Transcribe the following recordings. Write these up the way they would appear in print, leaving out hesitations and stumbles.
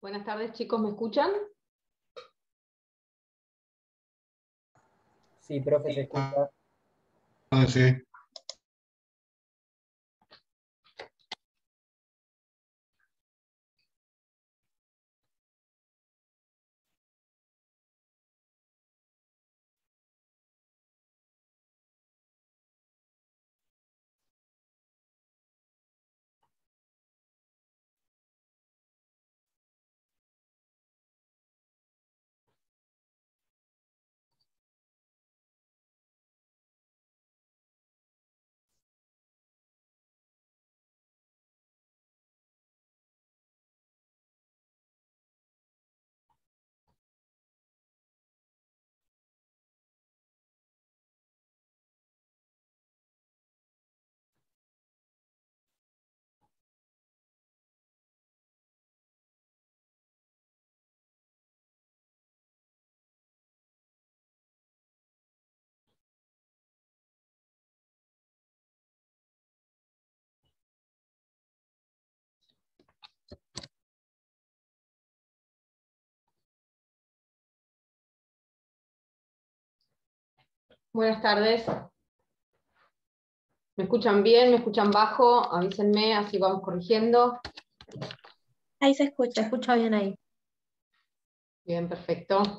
Buenas tardes, chicos, ¿me escuchan? Sí, profe, se escucha. Sí. Buenas tardes. ¿Me escuchan bien? ¿Me escuchan bajo? Avísenme, así vamos corrigiendo. Ahí se escucha bien ahí. Bien, perfecto.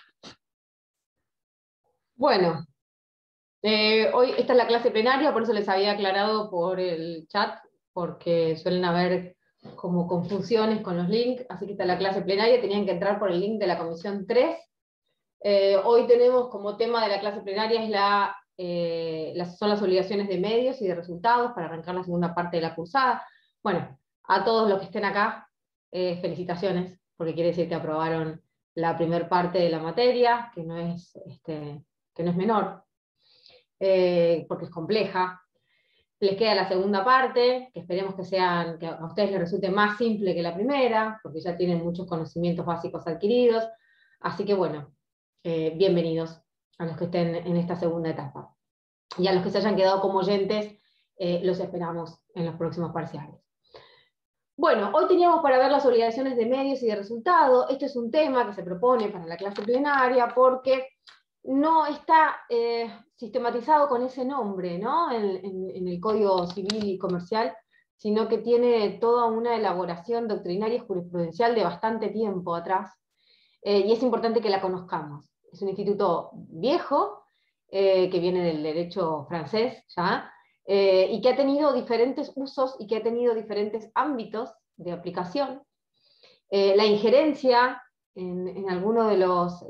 Bueno, hoy esta es la clase plenaria, por eso les había aclarado por el chat, porque suelen haber como confusiones con los links, así que esta es la clase plenaria, tenían que entrar por el link de la comisión 3. Hoy tenemos como tema de la clase plenaria son las obligaciones de medios y de resultados para arrancar la segunda parte de la cursada. Bueno, a todos los que estén acá, felicitaciones, porque quiere decir que aprobaron la primera parte de la materia, que no es menor, porque es compleja. Les queda la segunda parte, que esperemos que a ustedes les resulte más simple que la primera, porque ya tienen muchos conocimientos básicos adquiridos. Así que bueno, bienvenidos a los que estén en esta segunda etapa. Y a los que se hayan quedado como oyentes, los esperamos en los próximos parciales. Bueno, hoy teníamos para ver las obligaciones de medios y de resultado. Este es un tema que se propone para la clase plenaria porque no está sistematizado con ese nombre, ¿no? en el Código Civil y Comercial, sino que tiene toda una elaboración doctrinaria y jurisprudencial de bastante tiempo atrás, y es importante que la conozcamos. Es un instituto viejo, que viene del derecho francés ya, y que ha tenido diferentes usos y que ha tenido diferentes ámbitos de aplicación. La injerencia en alguno de los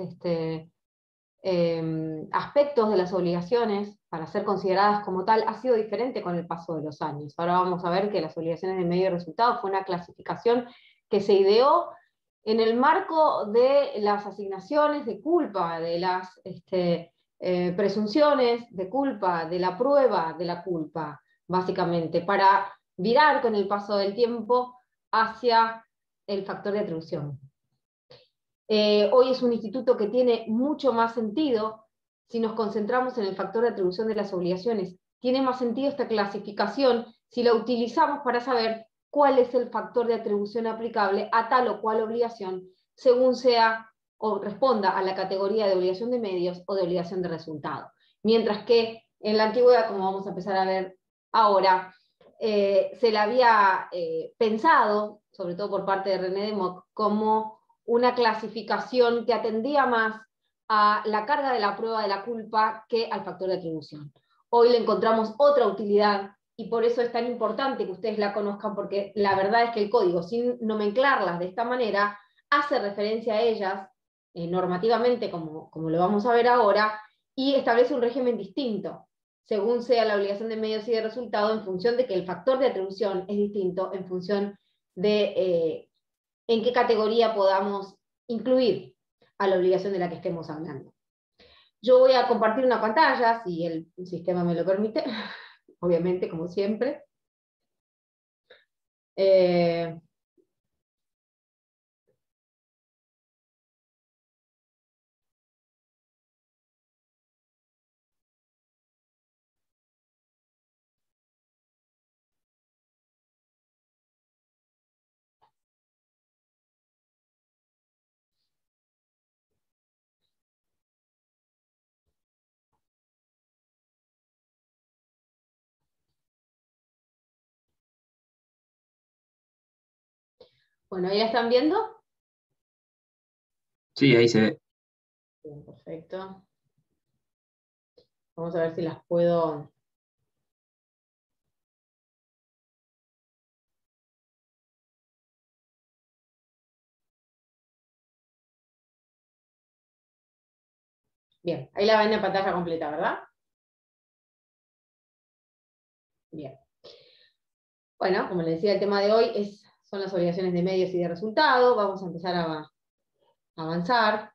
aspectos de las obligaciones para ser consideradas como tal ha sido diferente con el paso de los años. Ahora vamos a ver que las obligaciones de medio y resultado fue una clasificación que se ideó en el marco de las asignaciones de culpa, de las presunciones de culpa, de la prueba de la culpa, básicamente, para virar con el paso del tiempo hacia el factor de atribución. Hoy es un instituto que tiene mucho más sentido si nos concentramos en el factor de atribución de las obligaciones. Tiene más sentido esta clasificación si la utilizamos para saber cuál es el factor de atribución aplicable a tal o cual obligación, según sea o responda a la categoría de obligación de medios o de obligación de resultado. Mientras que en la antigüedad, como vamos a empezar a ver ahora, se la había pensado, sobre todo por parte de René de Mock, como una clasificación que atendía más a la carga de la prueba de la culpa que al factor de atribución. Hoy le encontramos otra utilidad y por eso es tan importante que ustedes la conozcan, porque la verdad es que el código, sin nomenclarlas de esta manera, hace referencia a ellas normativamente, como lo vamos a ver ahora, y establece un régimen distinto, según sea la obligación de medios y de resultado, en función de que el factor de atribución es distinto en función de en qué categoría podamos incluir a la obligación de la que estemos hablando. Yo voy a compartir una pantalla, si el sistema me lo permite, obviamente, como siempre. Bueno, ¿ahí la están viendo? Sí, ahí se ve. Bien, perfecto. Vamos a ver si las puedo... Bien, ahí la ven en pantalla completa, ¿verdad? Bien. Bueno, como les decía, el tema de hoy son las obligaciones de medios y de resultado. Vamos a empezar a avanzar.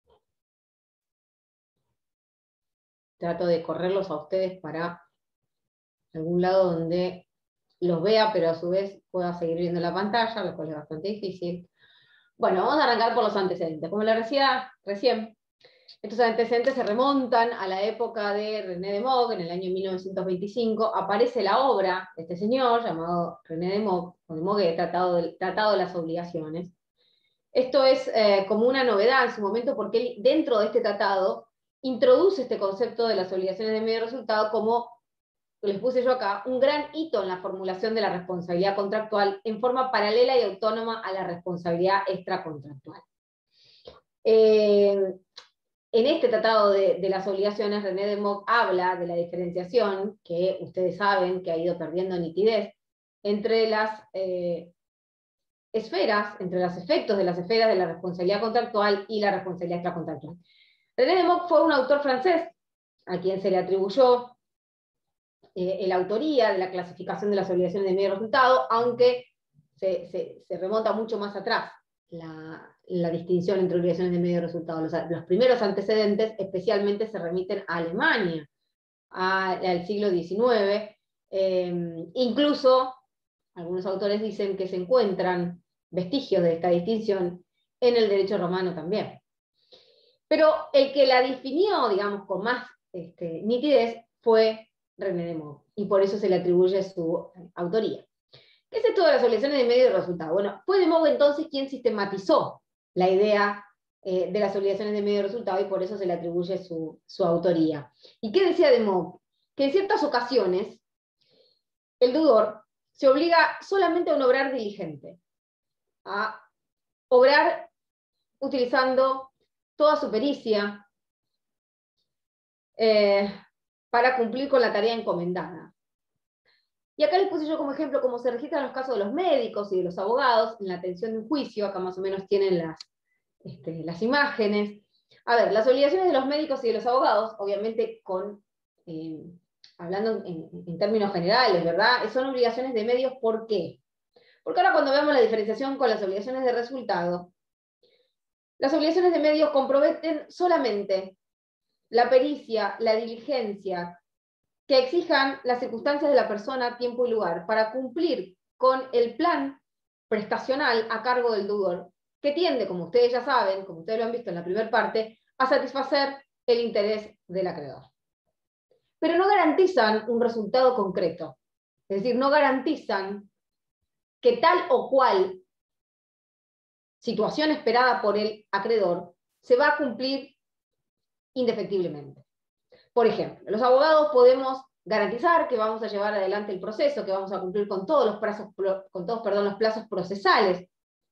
Trato de correrlos a ustedes para algún lado donde los vea, pero a su vez pueda seguir viendo la pantalla, lo cual es bastante difícil. Bueno, vamos a arrancar por los antecedentes. Como les decía recién, estos antecedentes se remontan a la época de René de Mock, en el año 1925. Aparece la obra de este señor, llamado René de Mock, Tratado de las Obligaciones. Esto es como una novedad en su momento, porque él, dentro de este tratado, introduce este concepto de las obligaciones de medio resultado como, les puse yo acá, un gran hito en la formulación de la responsabilidad contractual en forma paralela y autónoma a la responsabilidad extracontractual. En este tratado de las obligaciones, René de Mock habla de la diferenciación, que ustedes saben que ha ido perdiendo nitidez, entre las esferas, entre los efectos de las esferas de la responsabilidad contractual y la responsabilidad extracontractual. René de Mock fue un autor francés a quien se le atribuyó la autoría de la clasificación de las obligaciones de medio resultado, aunque se remonta mucho más atrás la distinción entre obligaciones de medio resultado. Los primeros antecedentes especialmente se remiten a Alemania, al siglo XIX. Incluso algunos autores dicen que se encuentran vestigios de esta distinción en el derecho romano también. Pero el que la definió, digamos, con más nitidez fue René de Mock, y por eso se le atribuye su autoría. ¿Qué es esto de las obligaciones de medio resultado? Bueno, fue de Mock entonces quien sistematizó la idea de las obligaciones de medio resultado, y por eso se le atribuye su autoría. ¿Y qué decía de Mock? Que en ciertas ocasiones el deudor se obliga solamente a un obrar diligente, a obrar utilizando toda su pericia para cumplir con la tarea encomendada. Y acá les puse yo como ejemplo cómo se registran los casos de los médicos y de los abogados en la atención de un juicio. Acá más o menos tienen las imágenes. A ver, las obligaciones de los médicos y de los abogados, obviamente hablando en términos generales, ¿verdad? Son obligaciones de medios, ¿por qué? Porque ahora cuando vemos la diferenciación con las obligaciones de resultado, las obligaciones de medios comprometen solamente la pericia, la diligencia, que exijan las circunstancias de la persona, tiempo y lugar, para cumplir con el plan prestacional a cargo del deudor, que tiende, como ustedes ya saben, como ustedes lo han visto en la primera parte, a satisfacer el interés del acreedor. Pero no garantizan un resultado concreto. Es decir, no garantizan que tal o cual situación esperada por el acreedor se va a cumplir indefectiblemente. Por ejemplo, los abogados podemos garantizar que vamos a llevar adelante el proceso, que vamos a cumplir con todos los plazos procesales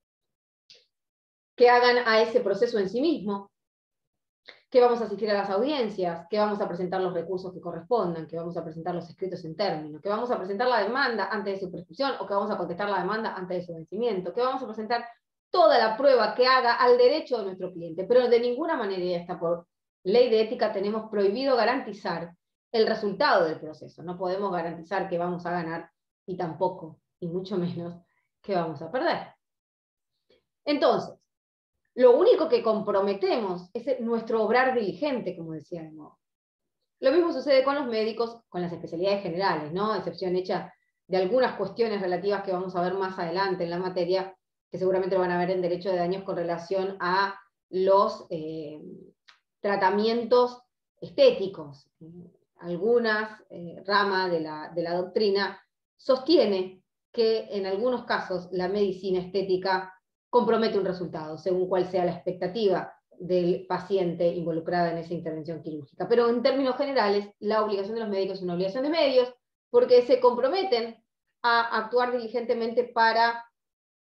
que hagan a ese proceso en sí mismo, que vamos a asistir a las audiencias, que vamos a presentar los recursos que correspondan, que vamos a presentar los escritos en término, que vamos a presentar la demanda antes de su prescripción, o que vamos a contestar la demanda antes de su vencimiento, que vamos a presentar toda la prueba que haga al derecho de nuestro cliente, pero de ninguna manera, y hasta por ley de ética, tenemos prohibido garantizar el resultado del proceso. No podemos garantizar que vamos a ganar, y tampoco, y mucho menos, que vamos a perder. Entonces, lo único que comprometemos es nuestro obrar diligente, como decía de Mock. Lo mismo sucede con los médicos, con las especialidades generales, ¿no? Excepción hecha de algunas cuestiones relativas que vamos a ver más adelante en la materia, que seguramente lo van a ver en derecho de daños con relación a los tratamientos estéticos. Algunas ramas de la doctrina sostiene que en algunos casos la medicina estética compromete un resultado, según cuál sea la expectativa del paciente involucrada en esa intervención quirúrgica. Pero en términos generales, la obligación de los médicos es una obligación de medios, porque se comprometen a actuar diligentemente para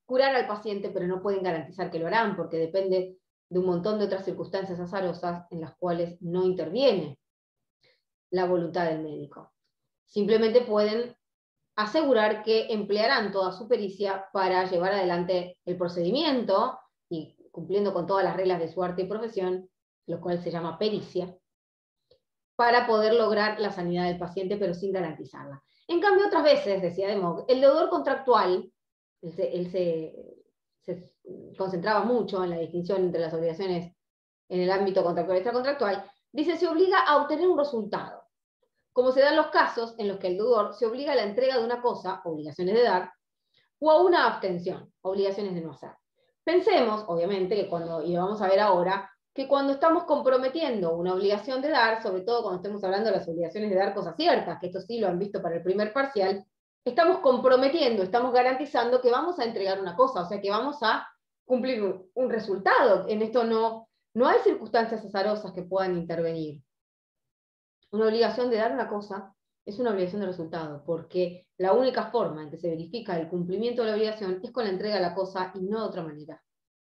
curar al paciente, pero no pueden garantizar que lo harán, porque depende de un montón de otras circunstancias azarosas en las cuales no interviene la voluntad del médico. Simplemente pueden asegurar que emplearán toda su pericia para llevar adelante el procedimiento y cumpliendo con todas las reglas de su arte y profesión, lo cual se llama pericia, para poder lograr la sanidad del paciente, pero sin garantizarla. En cambio, otras veces, decía de Moog, el deudor contractual, él se concentraba mucho en la distinción entre las obligaciones en el ámbito contractual y extracontractual, dice, se obliga a obtener un resultado, como se dan los casos en los que el deudor se obliga a la entrega de una cosa, obligaciones de dar, o a una abstención, obligaciones de no hacer. pensemos, obviamente, que cuando, y lo vamos a ver ahora, que cuando estamos comprometiendo una obligación de dar, sobre todo cuando estemos hablando de las obligaciones de dar cosas ciertas, que esto sí lo han visto para el primer parcial, estamos comprometiendo, estamos garantizando que vamos a entregar una cosa, o sea, que vamos a cumplir un resultado. En esto no hay circunstancias azarosas que puedan intervenir. Una obligación de dar una cosa es una obligación de resultado, porque la única forma en que se verifica el cumplimiento de la obligación es con la entrega de la cosa y no de otra manera.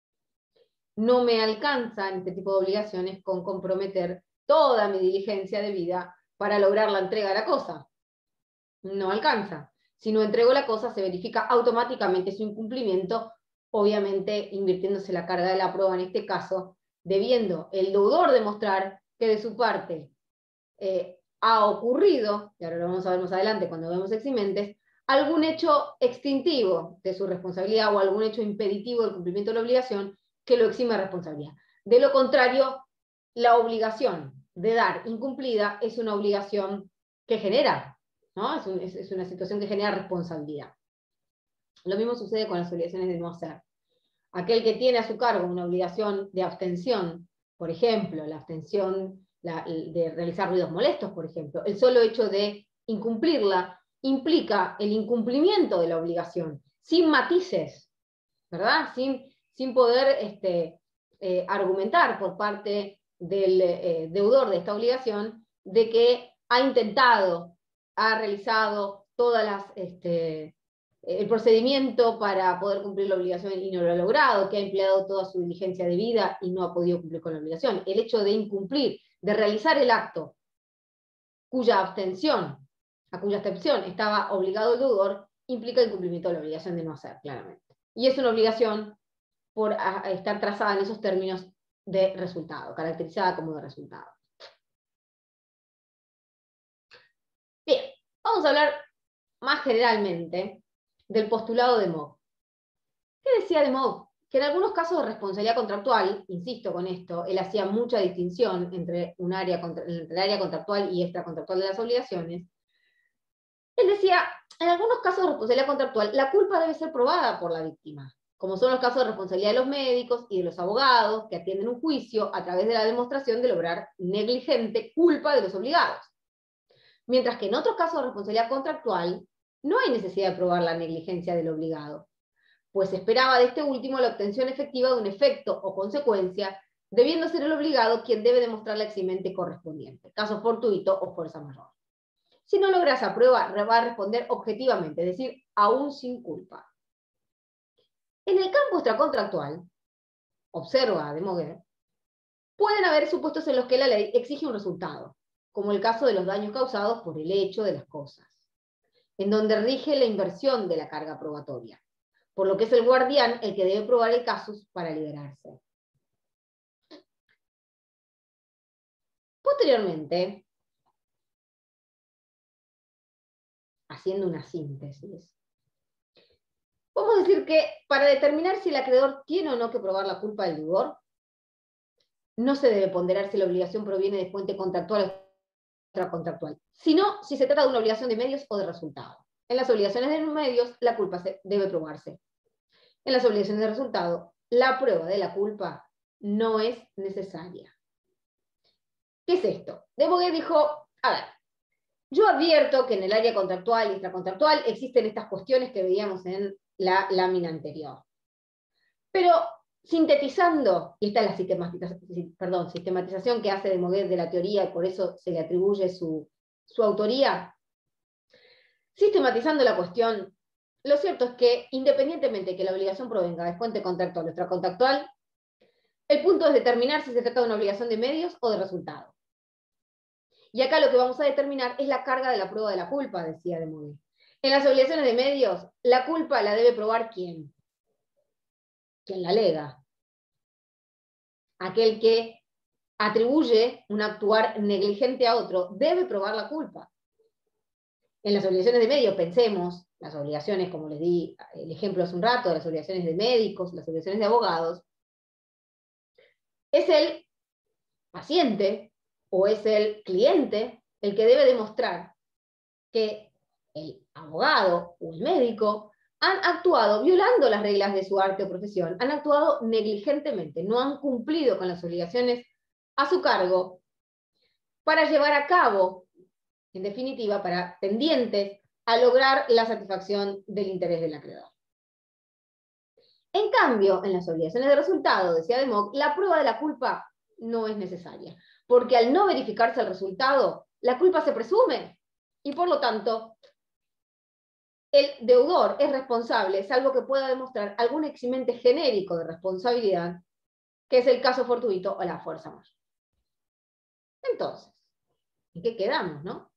No me alcanza en este tipo de obligaciones con comprometer toda mi diligencia de vida para lograr la entrega de la cosa. No alcanza. Si no entrego la cosa, se verifica automáticamente su incumplimiento, obviamente invirtiéndose la carga de la prueba en este caso, debiendo el deudor demostrar que de su parte ha ocurrido, y ahora lo vamos a ver más adelante cuando vemos eximentes, algún hecho extintivo de su responsabilidad o algún hecho impeditivo del cumplimiento de la obligación que lo exime de responsabilidad. De lo contrario, la obligación de dar incumplida es una obligación que genera, ¿no? Es una situación que genera responsabilidad. Lo mismo sucede con las obligaciones de no hacer. Aquel que tiene a su cargo una obligación de abstención, por ejemplo, la abstención de realizar ruidos molestos, por ejemplo, el solo hecho de incumplirla implica el incumplimiento de la obligación, sin matices, ¿verdad? Sin poder argumentar por parte del deudor de esta obligación de que ha intentado, ha realizado todas las el procedimiento para poder cumplir la obligación y no lo ha logrado, que ha empleado toda su diligencia de vida y no ha podido cumplir con la obligación. El hecho de incumplir, de realizar el acto a cuya abstención estaba obligado el deudor, implica el cumplimiento de la obligación de no hacer, claramente. Y es una obligación por estar trazada en esos términos de resultado, caracterizada como de resultado. Bien, vamos a hablar más generalmente del postulado de Moog. ¿Qué decía de Moog? Que en algunos casos de responsabilidad contractual, insisto con esto, él hacía mucha distinción entre el área contractual y extracontractual de las obligaciones. Él decía, en algunos casos de responsabilidad contractual, la culpa debe ser probada por la víctima, como son los casos de responsabilidad de los médicos y de los abogados que atienden un juicio a través de la demostración de lograr negligente culpa de los obligados. Mientras que en otros casos de responsabilidad contractual, no hay necesidad de probar la negligencia del obligado, pues se esperaba de este último la obtención efectiva de un efecto o consecuencia, debiendo ser el obligado quien debe demostrar la eximente correspondiente, caso fortuito o fuerza mayor. Si no logra esa prueba, va a responder objetivamente, es decir, aún sin culpa. En el campo extracontractual, observa de Moguer, pueden haber supuestos en los que la ley exige un resultado, como el caso de los daños causados por el hecho de las cosas, en donde rige la inversión de la carga probatoria, por lo que es el guardián el que debe probar el casus para liberarse. Posteriormente, haciendo una síntesis, podemos decir que para determinar si el acreedor tiene o no que probar la culpa del deudor, no se debe ponderar si la obligación proviene de fuente contractual o extracontractual, sino si se trata de una obligación de medios o de resultado. En las obligaciones de medios, la culpa debe probarse. En las obligaciones de resultado, la prueba de la culpa no es necesaria. ¿Qué es esto? De Moguer dijo, a ver, yo advierto que en el área contractual y extracontractual existen estas cuestiones que veíamos en la lámina anterior. Pero sintetizando, y esta es la sistematización que hace de Moguer de la teoría y por eso se le atribuye su autoría, sistematizando la cuestión, lo cierto es que, independientemente de que la obligación provenga de fuente contractual o extracontractual, el punto es determinar si se trata de una obligación de medios o de resultado. Y acá lo que vamos a determinar es la carga de la prueba de la culpa, decía de Monet. En las obligaciones de medios, la culpa la debe probar ¿quién? Quien la alega. Aquel que atribuye un actuar negligente a otro debe probar la culpa. En las obligaciones de medios, pensemos, las obligaciones, como les di el ejemplo hace un rato, las obligaciones de médicos, las obligaciones de abogados, es el paciente o es el cliente el que debe demostrar que el abogado o el médico han actuado violando las reglas de su arte o profesión, han actuado negligentemente, no han cumplido con las obligaciones a su cargo para llevar a cabo, en definitiva, para tendientes a lograr la satisfacción del interés del acreedor. En cambio, en las obligaciones de resultado, decía de Mock, la prueba de la culpa no es necesaria, porque al no verificarse el resultado, la culpa se presume, y por lo tanto, el deudor es responsable, salvo que pueda demostrar algún eximente genérico de responsabilidad, que es el caso fortuito o la fuerza mayor. Entonces, ¿en qué quedamos, no?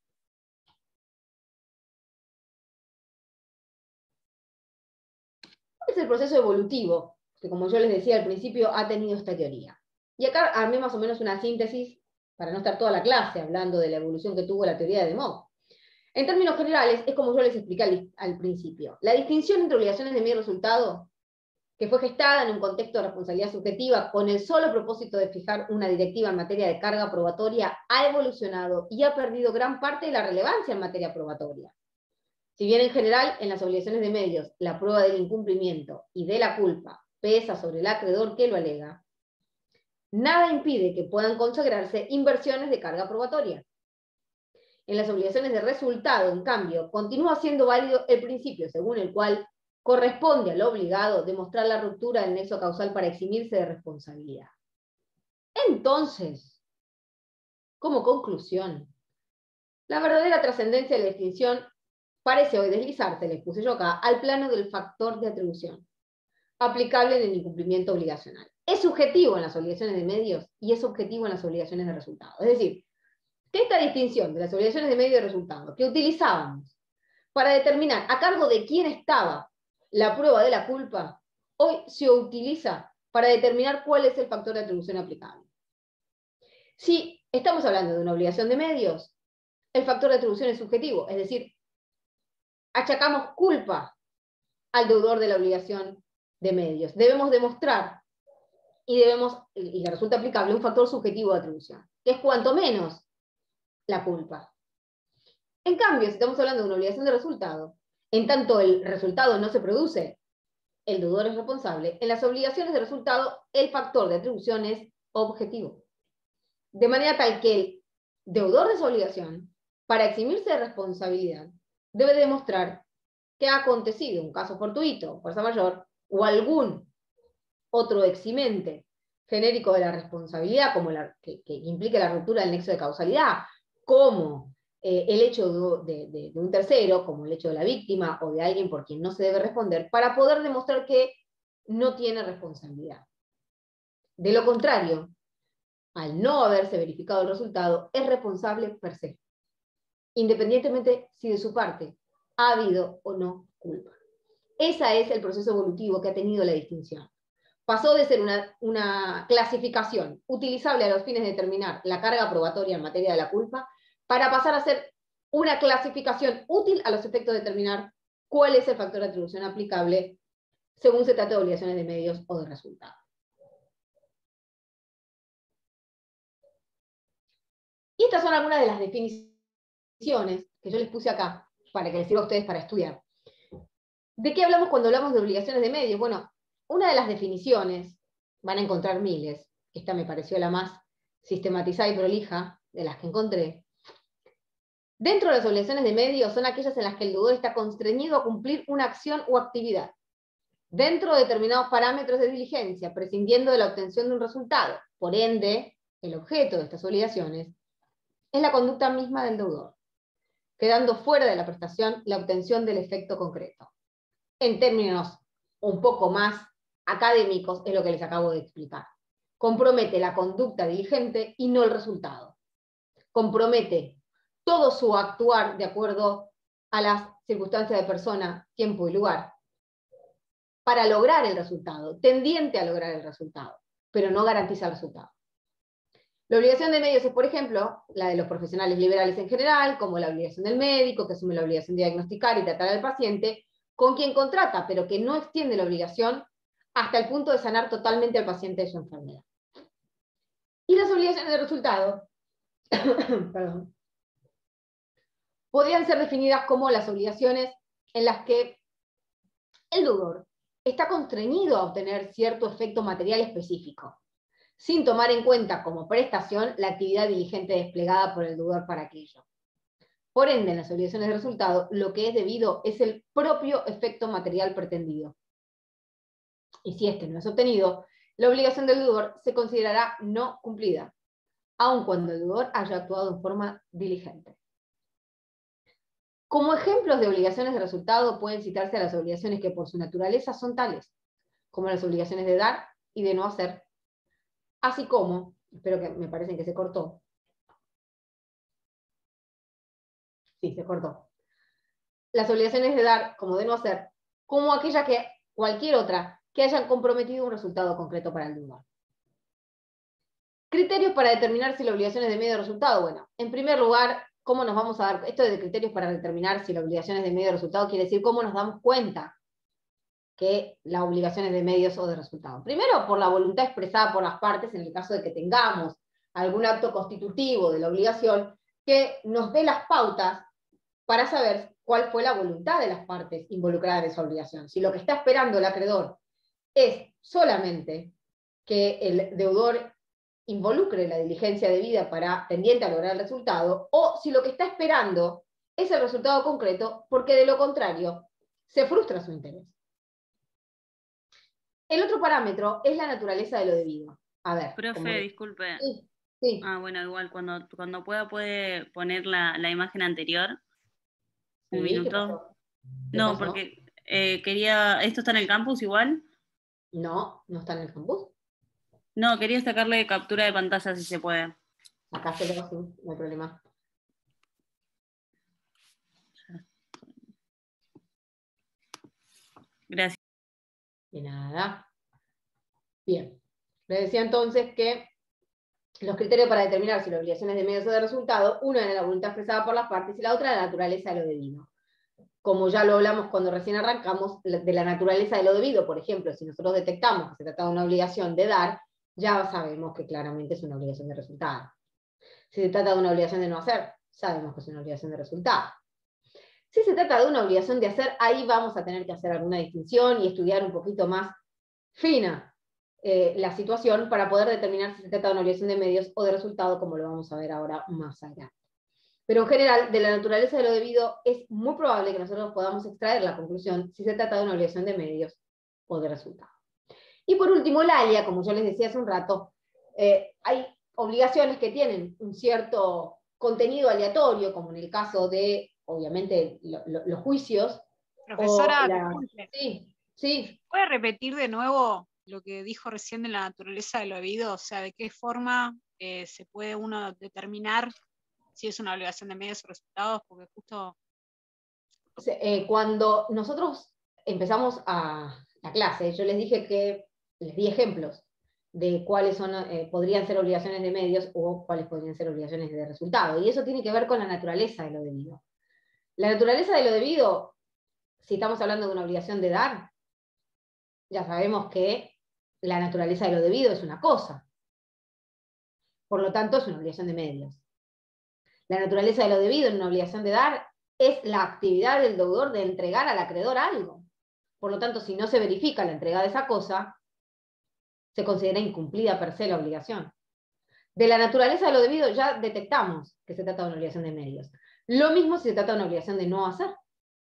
¿Cuál es el proceso evolutivo que, como yo les decía al principio, ha tenido esta teoría? Y acá armé más o menos una síntesis para no estar toda la clase hablando de la evolución que tuvo la teoría de Mock. En términos generales, es como yo les expliqué al principio. La distinción entre obligaciones de medio y resultado, que fue gestada en un contexto de responsabilidad subjetiva con el solo propósito de fijar una directiva en materia de carga probatoria, ha evolucionado y ha perdido gran parte de la relevancia en materia probatoria. Si bien en general en las obligaciones de medios la prueba del incumplimiento y de la culpa pesa sobre el acreedor que lo alega, nada impide que puedan consagrarse inversiones de carga probatoria. En las obligaciones de resultado, en cambio, continúa siendo válido el principio según el cual corresponde al obligado demostrar la ruptura del nexo causal para eximirse de responsabilidad. Entonces, como conclusión, la verdadera trascendencia de la distinción parece hoy deslizarse, les puse yo acá, al plano del factor de atribución, aplicable en el incumplimiento obligacional. Es subjetivo en las obligaciones de medios y es objetivo en las obligaciones de resultado. Es decir, que esta distinción de las obligaciones de medio y de resultado que utilizábamos para determinar a cargo de quién estaba la prueba de la culpa, hoy se utiliza para determinar cuál es el factor de atribución aplicable. Si estamos hablando de una obligación de medios, el factor de atribución es subjetivo, es decir, achacamos culpa al deudor de la obligación de medios. Debemos demostrar y le resulta aplicable un factor subjetivo de atribución, que es cuanto menos la culpa. En cambio, si estamos hablando de una obligación de resultado, en tanto el resultado no se produce, el deudor es responsable, en las obligaciones de resultado el factor de atribución es objetivo. De manera tal que el deudor de esa obligación, para eximirse de responsabilidad, debe demostrar que ha acontecido un caso fortuito, fuerza mayor, o algún otro eximente genérico de la responsabilidad, como que implique la ruptura del nexo de causalidad, como el hecho de un tercero, como el hecho de la víctima o de alguien por quien no se debe responder, para poder demostrar que no tiene responsabilidad. De lo contrario, al no haberse verificado el resultado, es responsable per se, independientemente si de su parte ha habido o no culpa. Ese es el proceso evolutivo que ha tenido la distinción. Pasó de ser una clasificación utilizable a los fines de determinar la carga probatoria en materia de la culpa, para pasar a ser una clasificación útil a los efectos de determinar cuál es el factor de atribución aplicable según se trate de obligaciones de medios o de resultados. Y estas son algunas de las definiciones que yo les puse acá, para que les sirva a ustedes para estudiar. ¿De qué hablamos cuando hablamos de obligaciones de medios? Bueno, una de las definiciones, van a encontrar miles, esta me pareció la más sistematizada y prolija de las que encontré. Dentro de las obligaciones de medios son aquellas en las que el deudor está constreñido a cumplir una acción o actividad, dentro de determinados parámetros de diligencia, prescindiendo de la obtención de un resultado. Por ende, el objeto de estas obligaciones es la conducta misma del deudor, quedando fuera de la prestación la obtención del efecto concreto. en términos un poco más académicos, es lo que les acabo de explicar. Compromete la conducta diligente y no el resultado. Compromete todo su actuar de acuerdo a las circunstancias de persona, tiempo y lugar, para lograr el resultado, tendiente a lograr el resultado, pero no garantiza el resultado. La obligación de medios es, por ejemplo, la de los profesionales liberales en general, como la obligación del médico, que asume la obligación de diagnosticar y tratar al paciente, con quien contrata, pero que no extiende la obligación hasta el punto de sanar totalmente al paciente de su enfermedad. Y las obligaciones de resultado, perdón, podrían ser definidas como las obligaciones en las que el deudor está constreñido a obtener cierto efecto material específico, sin tomar en cuenta como prestación la actividad diligente desplegada por el deudor para aquello. Por ende, en las obligaciones de resultado, lo que es debido es el propio efecto material pretendido. Y si este no es obtenido, la obligación del deudor se considerará no cumplida, aun cuando el deudor haya actuado en forma diligente. Como ejemplos de obligaciones de resultado pueden citarse a las obligaciones que por su naturaleza son tales, como las obligaciones de dar y de no hacer, así como, espero que me parece que se cortó. Sí, se cortó. Las obligaciones de dar como de no hacer, como aquella que cualquier otra que hayan comprometido un resultado concreto para el deudor. Criterios para determinar si la obligación es de medio de resultado. Bueno, en primer lugar, ¿cómo nos vamos a dar? Esto de criterios para determinar si la obligación es de medio de resultado quiere decir cómo nos damos cuenta que la obligación es de medios o de resultado. Primero, por la voluntad expresada por las partes en el caso de que tengamos algún acto constitutivo de la obligación que nos dé las pautas para saber cuál fue la voluntad de las partes involucradas en esa obligación. Si lo que está esperando el acreedor es solamente que el deudor involucre la diligencia debida tendiente a lograr el resultado, o si lo que está esperando es el resultado concreto, porque de lo contrario se frustra su interés. El otro parámetro es la naturaleza de lo debido. A ver. Profe, disculpe. Sí, sí. Bueno, igual, cuando puede poner la imagen anterior. Sí, Un minuto. ¿qué pasó? No, porque quería... ¿Esto está en el campus igual? No, no está en el campus. No, quería sacarle captura de pantalla si se puede. Acá se lo hago, no hay problema. Gracias. De nada. Bien. Le decía entonces que los criterios para determinar si la obligación es de medios o de resultado, una era la voluntad expresada por las partes y la otra la naturaleza de lo debido. Como ya lo hablamos cuando recién arrancamos, de la naturaleza de lo debido, por ejemplo, si nosotros detectamos que se trata de una obligación de dar, ya sabemos que claramente es una obligación de resultado. Si se trata de una obligación de no hacer, sabemos que es una obligación de resultado. Si se trata de una obligación de hacer, ahí vamos a tener que hacer alguna distinción y estudiar un poquito más fina la situación para poder determinar si se trata de una obligación de medios o de resultado, como lo vamos a ver ahora más adelante. Pero en general, de la naturaleza de lo debido, es muy probable que nosotros podamos extraer la conclusión si se trata de una obligación de medios o de resultado. Y por último, el alia, como yo les decía hace un rato, hay obligaciones que tienen un cierto contenido aleatorio, como en el caso de, obviamente, los juicios. Profesora, Sí. ¿puede repetir de nuevo lo que dijo recién de la naturaleza de lo debido? O sea, ¿de qué forma se puede uno determinar si es una obligación de medios o resultados? Porque justo... Cuando nosotros empezamos la clase, yo les dije que les di ejemplos de cuáles podrían ser obligaciones de medios o cuáles podrían ser obligaciones de resultado. Y eso tiene que ver con la naturaleza de lo debido. La naturaleza de lo debido, si estamos hablando de una obligación de dar, ya sabemos que la naturaleza de lo debido es una cosa. Por lo tanto, es una obligación de medios. La naturaleza de lo debido en una obligación de dar es la actividad del deudor de entregar al acreedor algo. Por lo tanto, si no se verifica la entrega de esa cosa, se considera incumplida per se la obligación. De la naturaleza de lo debido ya detectamos que se trata de una obligación de medios. Lo mismo si se trata de una obligación de no hacer.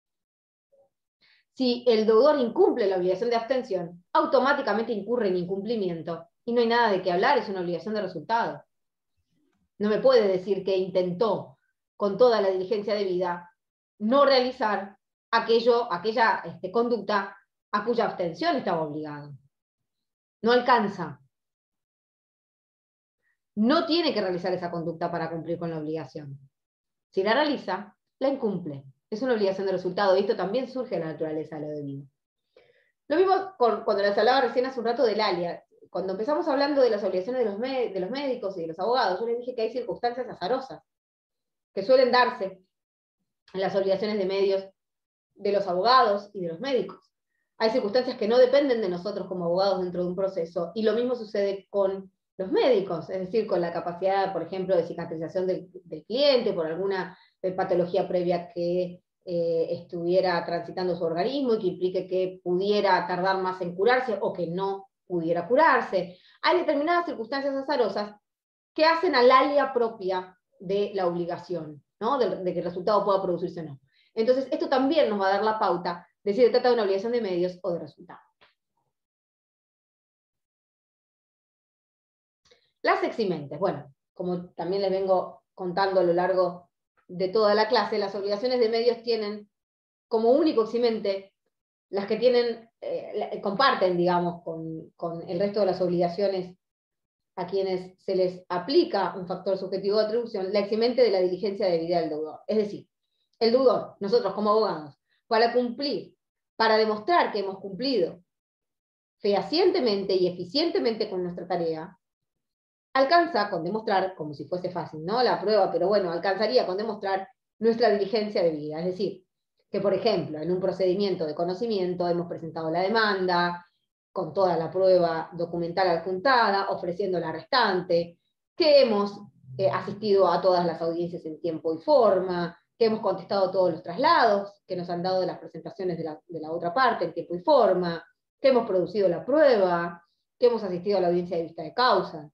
Si el deudor incumple la obligación de abstención, automáticamente incurre en incumplimiento y no hay nada de qué hablar, es una obligación de resultado. No me puede decir que intentó, con toda la diligencia debida, no realizar aquella conducta a cuya abstención estaba obligado. No alcanza. No tiene que realizar esa conducta para cumplir con la obligación. Si la realiza, la incumple. Es una obligación de resultado, y esto también surge de la naturaleza de lo debido. Lo mismo cuando les hablaba recién hace un rato del ALIA. Cuando empezamos hablando de las obligaciones de los médicos y de los abogados, yo les dije que hay circunstancias azarosas que suelen darse en las obligaciones de medios de los abogados y de los médicos. Hay circunstancias que no dependen de nosotros como abogados dentro de un proceso, y lo mismo sucede con los médicos, es decir, con la capacidad, por ejemplo, de cicatrización del cliente por alguna patología previa que estuviera transitando su organismo y que implique que pudiera tardar más en curarse o que no pudiera curarse. Hay determinadas circunstancias azarosas que hacen al alia propia de la obligación, ¿no? de que el resultado pueda producirse o no. Entonces, esto también nos va a dar la pauta de si se trata de una obligación de medios o de resultado. Las eximentes. Bueno, como también les vengo contando a lo largo de toda la clase, las obligaciones de medios tienen como único eximente las que tienen, comparten, digamos, con el resto de las obligaciones a quienes se les aplica un factor subjetivo de atribución, la eximente de la diligencia debida del deudor. Es decir, el deudor, nosotros como abogados, para demostrar que hemos cumplido fehacientemente y eficientemente con nuestra tarea, alcanza con demostrar, como si fuese fácil, ¿no? La prueba, pero bueno, alcanzaría con demostrar nuestra diligencia debida. Es decir, que por ejemplo, en un procedimiento de conocimiento hemos presentado la demanda, con toda la prueba documental adjuntada, ofreciendo la restante, que hemos asistido a todas las audiencias en tiempo y forma, que hemos contestado todos los traslados que nos han dado de las presentaciones de la otra parte en tiempo y forma, que hemos producido la prueba, que hemos asistido a la audiencia de vista de causa,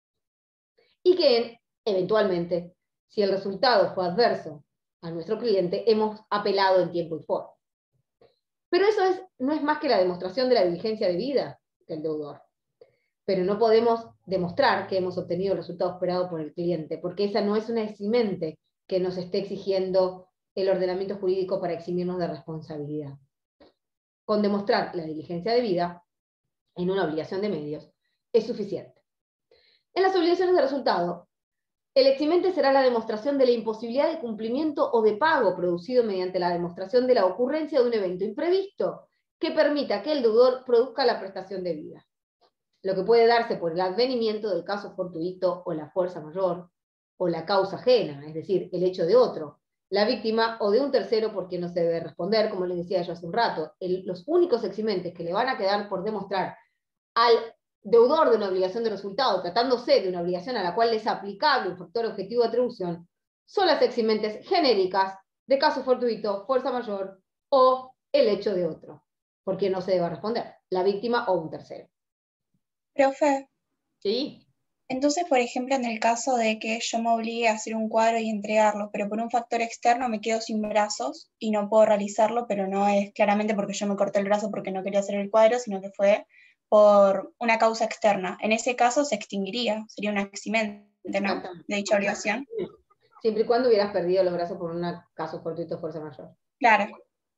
y que eventualmente, si el resultado fue adverso a nuestro cliente, hemos apelado en tiempo y forma. Pero eso no es más que la demostración de la diligencia debida del deudor. Pero no podemos demostrar que hemos obtenido el resultado esperado por el cliente, porque esa no es una eximente que nos esté exigiendo el ordenamiento jurídico para eximirnos de responsabilidad. Con demostrar la diligencia debida en una obligación de medios es suficiente. En las obligaciones de resultado, el eximente será la demostración de la imposibilidad de cumplimiento o de pago producido mediante la demostración de la ocurrencia de un evento imprevisto que permita que el deudor produzca la prestación debida, lo que puede darse por el advenimiento del caso fortuito o la fuerza mayor, o la causa ajena, es decir, el hecho de otro, la víctima o de un tercero por quien no se debe responder, como les decía yo hace un rato. Los únicos eximentes que le van a quedar por demostrar al deudor de una obligación de resultado, tratándose de una obligación a la cual es aplicable un factor objetivo de atribución, son las eximentes genéricas de caso fortuito, fuerza mayor o el hecho de otro, por quien no se deba responder, la víctima o un tercero. Profe, ¿Sí? entonces, por ejemplo, en el caso de que yo me obligue a hacer un cuadro y entregarlo, pero por un factor externo me quedo sin brazos y no puedo realizarlo, pero no es claramente porque yo me corté el brazo porque no quería hacer el cuadro, sino que fue por una causa externa. En ese caso se extinguiría, sería una eximente, ¿no?, de dicha obligación. Siempre y cuando hubieras perdido los brazos por un caso fortuito, fuerza mayor. Claro.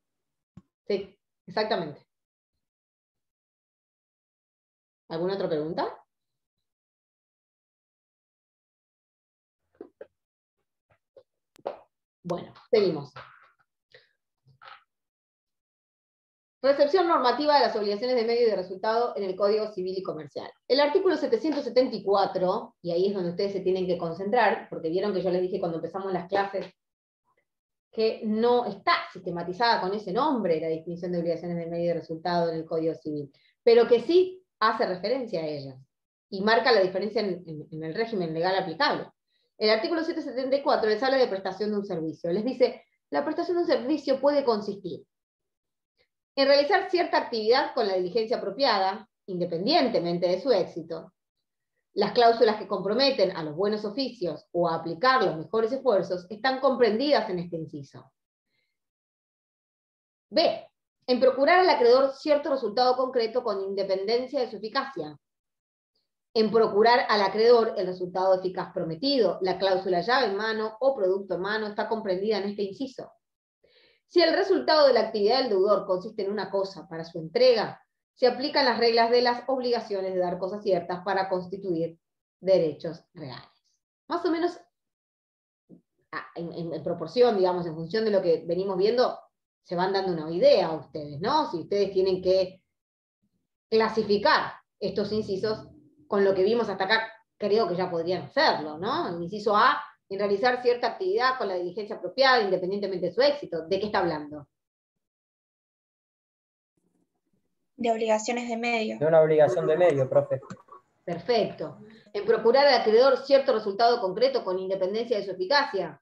Sí, exactamente. ¿Alguna otra pregunta? Bueno, seguimos. Recepción normativa de las obligaciones de medio y de resultado en el Código Civil y Comercial. El artículo 774, y ahí es donde ustedes se tienen que concentrar, porque vieron que yo les dije cuando empezamos las clases que no está sistematizada con ese nombre la definición de obligaciones de medio y de resultado en el Código Civil, pero que sí hace referencia a ellas y marca la diferencia en el régimen legal aplicable. El artículo 774 les habla de prestación de un servicio. Les dice, la prestación de un servicio puede consistir en realizar cierta actividad con la diligencia apropiada, independientemente de su éxito. Las cláusulas que comprometen a los buenos oficios o a aplicar los mejores esfuerzos están comprendidas en este inciso. B. En procurar al acreedor cierto resultado concreto con independencia de su eficacia. En procurar al acreedor el resultado eficaz prometido. La cláusula llave en mano o producto en mano está comprendida en este inciso. Si el resultado de la actividad del deudor consiste en una cosa para su entrega, se aplican las reglas de las obligaciones de dar cosas ciertas para constituir derechos reales. Más o menos en proporción, digamos, en función de lo que venimos viendo, se van dando una idea a ustedes, ¿no? Si ustedes tienen que clasificar estos incisos con lo que vimos hasta acá, creo que ya podrían hacerlo, ¿no? El inciso A, en realizar cierta actividad con la diligencia apropiada, independientemente de su éxito. ¿De qué está hablando? De obligaciones de medio. De una obligación de medio, profe. Perfecto. En procurar al acreedor cierto resultado concreto con independencia de su eficacia.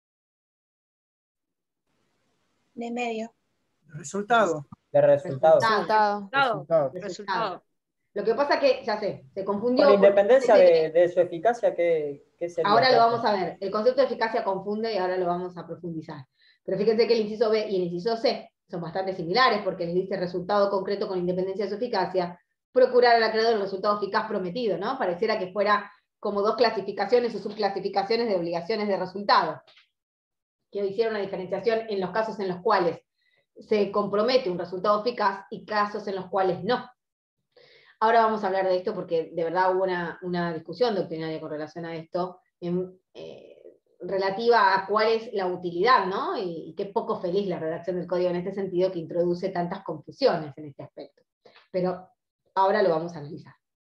De medio. Resultado. De resultado. Resultado. Lo que pasa que, ya sé, se confundió. Con independencia porque- de su eficacia, ¿qué sería? Ahora lo profe? vamos a ver. El concepto de eficacia confunde y ahora lo vamos a profundizar. Pero fíjense que el inciso B y el inciso C son bastante similares porque les dice resultado concreto con independencia de su eficacia, procurar al acreedor el resultado eficaz prometido, ¿no? Pareciera que fuera como dos clasificaciones o subclasificaciones de obligaciones de resultado, que hicieron una diferenciación en los casos en los cuales se compromete un resultado eficaz y casos en los cuales no. Ahora vamos a hablar de esto porque de verdad hubo una discusión doctrinaria con relación a esto, relativa a cuál es la utilidad, ¿no? Y qué poco feliz la redacción del código en este sentido, que introduce tantas confusiones en este aspecto. Pero ahora lo vamos a analizar.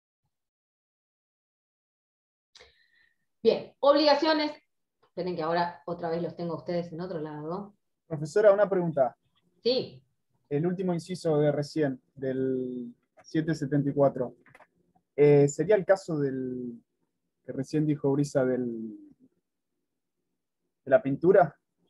Bien, obligaciones. Esperen que ahora otra vez los tengo a ustedes en otro lado. Profesora, una pregunta. Sí, El último inciso de recién, del 774, ¿sería el caso del que recién dijo Brisa de la pintura?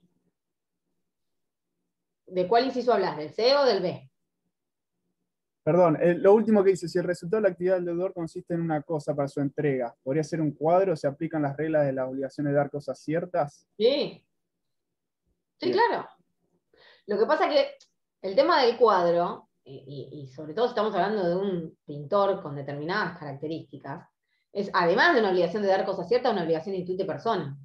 ¿de cuál inciso hablas? ¿Del C o del B? Perdón, lo último que dice, si el resultado de la actividad del deudor consiste en una cosa para su entrega, ¿podría ser un cuadro? ¿Se aplican las reglas de las obligaciones de dar cosas ciertas? Sí. Sí, Bien. claro. Lo que pasa es que el tema del cuadro, y sobre todo si estamos hablando de un pintor con determinadas características, es además de una obligación de dar cosas ciertas, una obligación de intuite persona.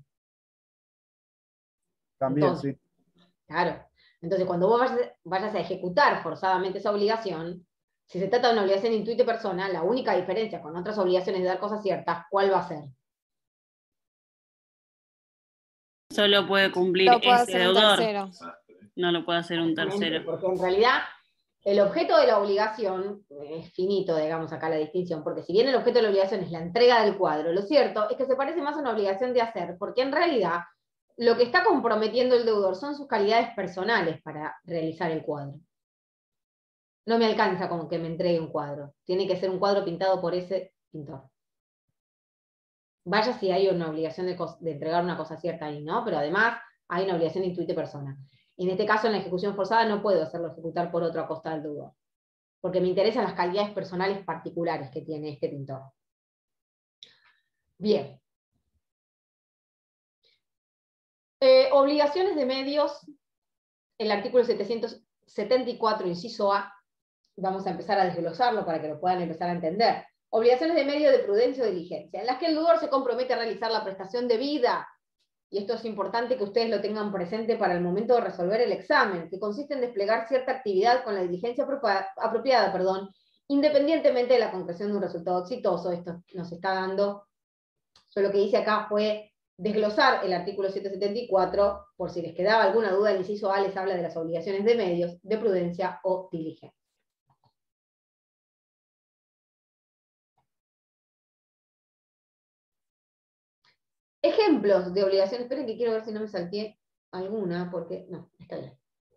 También, Entonces, sí. claro. Entonces, cuando vos vayas a ejecutar forzadamente esa obligación, si se trata de una obligación de intuite persona, la única diferencia con otras obligaciones de dar cosas ciertas, ¿cuál va a ser? Solo puede cumplir Lo puede ese hacer un deudor, tercero. no lo puede hacer un tercero. Porque en realidad el objeto de la obligación es finito, digamos acá la distinción, porque si bien el objeto de la obligación es la entrega del cuadro, lo cierto es que se parece más a una obligación de hacer, porque en realidad lo que está comprometiendo el deudor son sus calidades personales para realizar el cuadro. No me alcanza con que me entregue un cuadro, tiene que ser un cuadro pintado por ese pintor. Vaya si hay una obligación de entregar una cosa cierta ahí, ¿no? Pero además hay una obligación de intuite persona. En este caso, en la ejecución forzada, no puedo hacerlo ejecutar por otro a costa del deudor, porque me interesan las calidades personales particulares que tiene este pintor. Bien. Obligaciones de medios, el artículo 774, inciso A, vamos a empezar a desglosarlo para que lo puedan empezar a entender. Obligaciones de medio de prudencia o diligencia, en las que el deudor se compromete a realizar la prestación debida, y esto es importante que ustedes lo tengan presente para el momento de resolver el examen, que consiste en desplegar cierta actividad con la diligencia apropiada, independientemente de la concreción de un resultado exitoso. Esto nos está dando, yo lo que hice acá fue desglosar el artículo 774, por si les quedaba alguna duda, el inciso A les habla de las obligaciones de medios, de prudencia o diligencia. Ejemplos de obligaciones, esperen que quiero ver si no me salté alguna, porque no, está bien.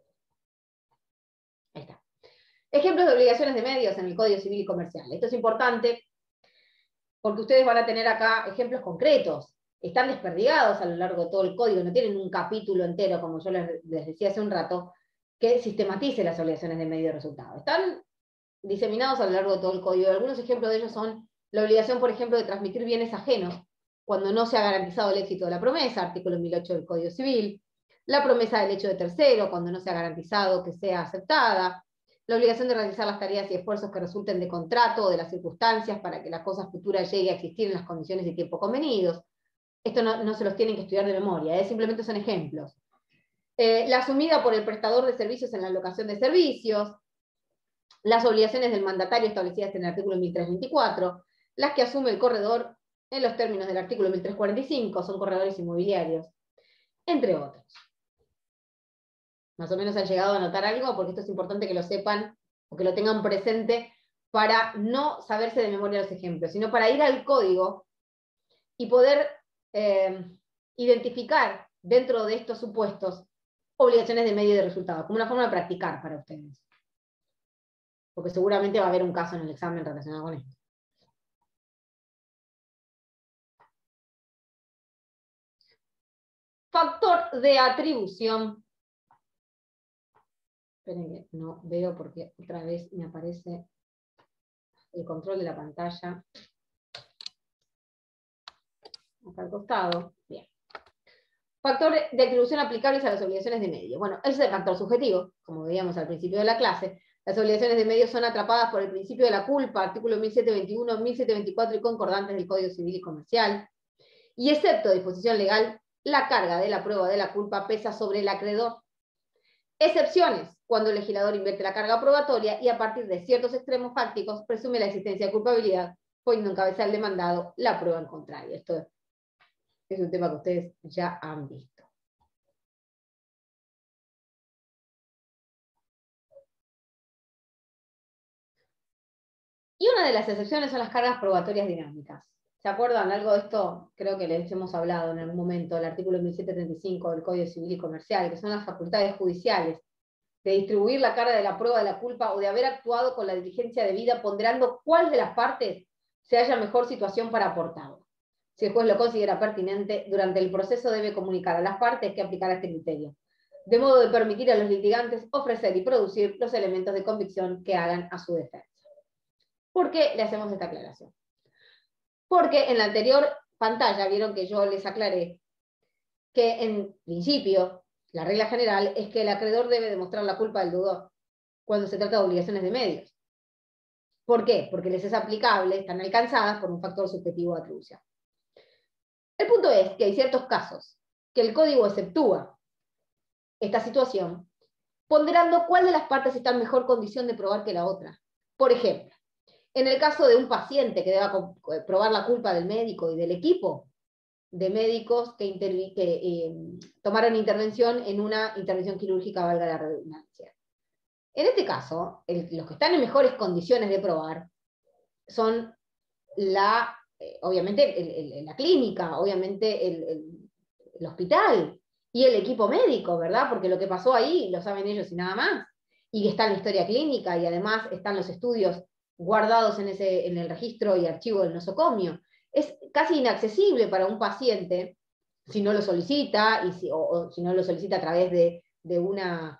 Ahí está. Ejemplos de obligaciones de medios en el Código Civil y Comercial. Esto es importante porque ustedes van a tener acá ejemplos concretos. Están desperdigados a lo largo de todo el código, no tienen un capítulo entero, como yo les decía hace un rato, que sistematice las obligaciones de medio de resultado. Están diseminados a lo largo de todo el código. Algunos ejemplos de ellos son la obligación, por ejemplo, de transmitir bienes ajenos cuando no se ha garantizado el éxito de la promesa, artículo 1008 del Código Civil, la promesa del hecho de tercero, cuando no se ha garantizado que sea aceptada, la obligación de realizar las tareas y esfuerzos que resulten de contrato o de las circunstancias para que la cosa futura llegue a existir en las condiciones y tiempo convenidos. Esto no se los tienen que estudiar de memoria, simplemente son ejemplos. La asumida por el prestador de servicios en la locación de servicios, las obligaciones del mandatario establecidas en el artículo 1324, las que asume el corredor en los términos del artículo 1345, son corredores inmobiliarios, entre otros. Más o menos han llegado a notar algo, porque esto es importante que lo sepan o que lo tengan presente para no saberse de memoria los ejemplos, sino para ir al código y poder identificar dentro de estos supuestos obligaciones de medio y de resultado, como una forma de practicar para ustedes. Porque seguramente va a haber un caso en el examen relacionado con esto. Factor de atribución. Esperen que no veo porque otra vez me aparece el control de la pantalla. Acá al costado. Bien. Factor de atribución aplicables a las obligaciones de medio. Bueno, ese es el factor subjetivo, como veíamos al principio de la clase. Las obligaciones de medio son atrapadas por el principio de la culpa, artículo 1721, 1724 y concordantes del Código Civil y Comercial. Y excepto disposición legal, la carga de la prueba de la culpa pesa sobre el acreedor. Excepciones, cuando el legislador invierte la carga probatoria y a partir de ciertos extremos fácticos presume la existencia de culpabilidad, poniendo en cabeza al demandado la prueba en contrario. Esto es un tema que ustedes ya han visto. Y una de las excepciones son las cargas probatorias dinámicas. ¿Se acuerdan algo de esto? Creo que les hemos hablado en algún momento, el artículo 1735 del Código Civil y Comercial, que son las facultades judiciales de distribuir la carga de la prueba de la culpa o de haber actuado con la diligencia debida, ponderando cuál de las partes se halla en mejor situación para aportarlo. Si el juez lo considera pertinente, durante el proceso debe comunicar a las partes que aplicará este criterio, de modo de permitir a los litigantes ofrecer y producir los elementos de convicción que hagan a su defensa. ¿Por qué le hacemos esta aclaración? Porque en la anterior pantalla vieron que yo les aclaré que en principio la regla general es que el acreedor debe demostrar la culpa del deudor cuando se trata de obligaciones de medios. ¿Por qué? Porque les es aplicable, están alcanzadas por un factor subjetivo de atribución. El punto es que hay ciertos casos que el código exceptúa esta situación, ponderando cuál de las partes está en mejor condición de probar que la otra. Por ejemplo, en el caso de un paciente que deba probar la culpa del médico y del equipo de médicos que tomaron intervención en una intervención quirúrgica, valga la redundancia. En este caso, los que están en mejores condiciones de probar son obviamente la clínica, obviamente el hospital y el equipo médico, ¿verdad? Porque lo que pasó ahí lo saben ellos y nada más. Y está en la historia clínica y además están los estudios guardados en el registro y archivo del nosocomio. Es casi inaccesible para un paciente, si no lo solicita, o si no lo solicita a través de una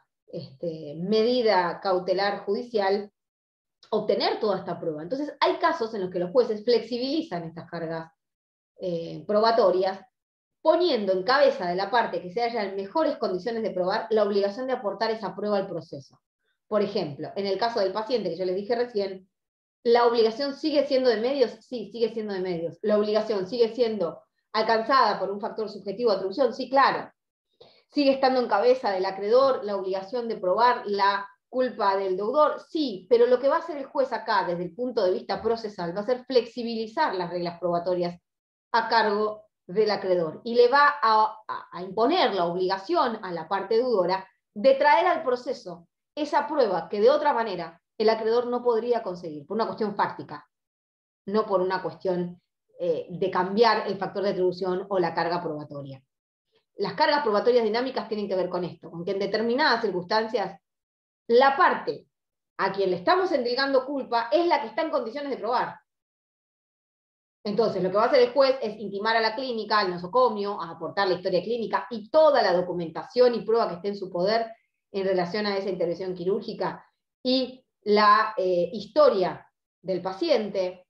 medida cautelar judicial, obtener toda esta prueba. Entonces hay casos en los que los jueces flexibilizan estas cargas probatorias, poniendo en cabeza de la parte que se halla en mejores condiciones de probar la obligación de aportar esa prueba al proceso. Por ejemplo, en el caso del paciente que yo les dije recién, ¿la obligación sigue siendo de medios? Sí, sigue siendo de medios. ¿La obligación sigue siendo alcanzada por un factor subjetivo de atribución? Sí, claro. ¿Sigue estando en cabeza del acreedor la obligación de probar la culpa del deudor? Sí, pero lo que va a hacer el juez acá, desde el punto de vista procesal, va a ser flexibilizar las reglas probatorias a cargo del acreedor. Y le va a imponer la obligación a la parte deudora de traer al proceso esa prueba que de otra manera el acreedor no podría conseguir, por una cuestión fáctica, no por una cuestión de cambiar el factor de atribución o la carga probatoria. Las cargas probatorias dinámicas tienen que ver con esto, con que en determinadas circunstancias la parte a quien le estamos endilgando culpa es la que está en condiciones de probar. Entonces, lo que va a hacer el juez es intimar a la clínica, al nosocomio, a aportar la historia clínica y toda la documentación y prueba que esté en su poder en relación a esa intervención quirúrgica y la historia del paciente,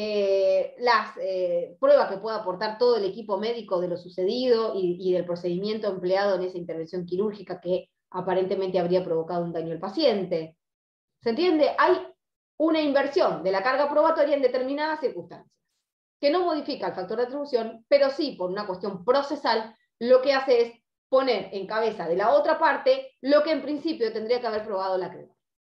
las pruebas que pueda aportar todo el equipo médico de lo sucedido y del procedimiento empleado en esa intervención quirúrgica que aparentemente habría provocado un daño al paciente. ¿Se entiende? Hay una inversión de la carga probatoria en determinadas circunstancias, que no modifica el factor de atribución, pero sí, por una cuestión procesal, lo que hace es poner en cabeza de la otra parte lo que en principio tendría que haber probado el acreedor.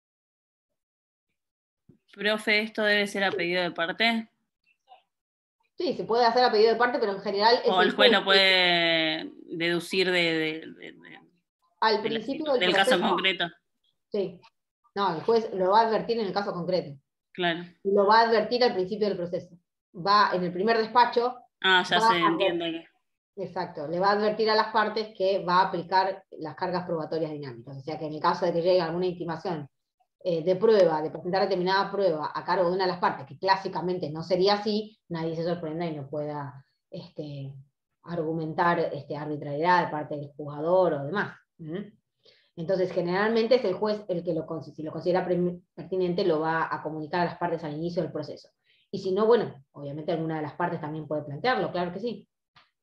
Profe, ¿esto debe ser a pedido de parte? Sí, se puede hacer a pedido de parte, pero en general es ¿O el juez lo que puede deducir al principio del del caso proceso. concreto? Sí. No, el juez lo va a advertir en el caso concreto. Claro. Y lo va a advertir al principio del proceso. Va en el primer despacho. Ah, ya va se a entiende. Exacto, le va a advertir a las partes que va a aplicar las cargas probatorias dinámicas. O sea que en el caso de que llegue alguna intimación de prueba, de presentar determinada prueba a cargo de una de las partes, que clásicamente no sería así, nadie se sorprenda y no pueda argumentar arbitrariedad de parte del juzgador o demás. Entonces, generalmente es el juez el que si lo considera pertinente, lo va a comunicar a las partes al inicio del proceso. Y si no, bueno, obviamente alguna de las partes también puede plantearlo, claro que sí.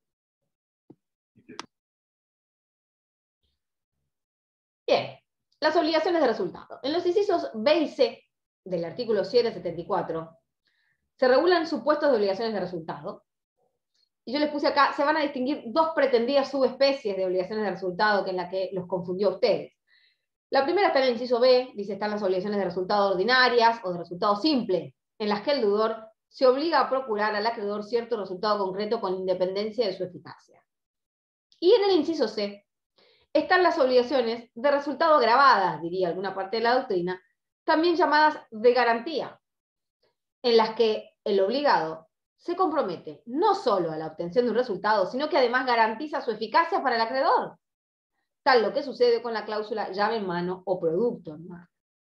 Bien, las obligaciones de resultado. En los incisos B y C del artículo 774 se regulan supuestos de obligaciones de resultado. Y yo les puse acá, se van a distinguir dos pretendidas subespecies de obligaciones de resultado que en la que los confundió a ustedes. La primera está en el inciso B, dice están las obligaciones de resultado ordinarias o de resultado simple, en las que el deudor se obliga a procurar al acreedor cierto resultado concreto con independencia de su eficacia. Y en el inciso C están las obligaciones de resultado agravadas, diría alguna parte de la doctrina, también llamadas de garantía, en las que el obligado se compromete no solo a la obtención de un resultado, sino que además garantiza su eficacia para el acreedor, tal lo que sucede con la cláusula llave en mano o producto en mano.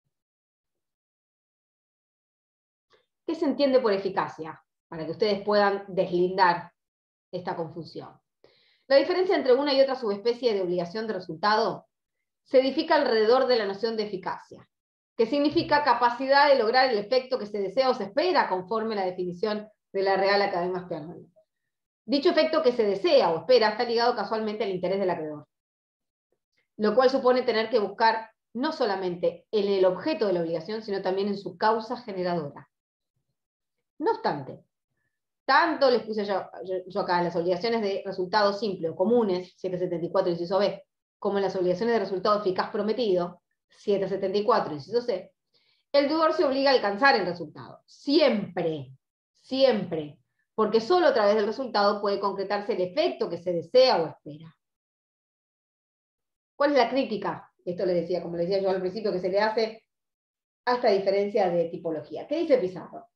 ¿Qué se entiende por eficacia? Para que ustedes puedan deslindar esta confusión. La diferencia entre una y otra subespecie de obligación de resultado se edifica alrededor de la noción de eficacia, que significa capacidad de lograr el efecto que se desea o se espera conforme a la definición de la Real Academia Española. Dicho efecto que se desea o espera está ligado casualmente al interés del acreedor, lo cual supone tener que buscar no solamente en el objeto de la obligación, sino también en su causa generadora. No obstante, tanto les puse yo acá las obligaciones de resultado simple o comunes, 774 inciso B, como en las obligaciones de resultado eficaz prometido, 774 inciso C, el deudor se obliga a alcanzar el resultado. Siempre, siempre, porque solo a través del resultado puede concretarse el efecto que se desea o espera. ¿Cuál es la crítica? Esto le decía, como le decía yo al principio, que se le hace a esta diferencia de tipología. ¿Qué dice Pizarro?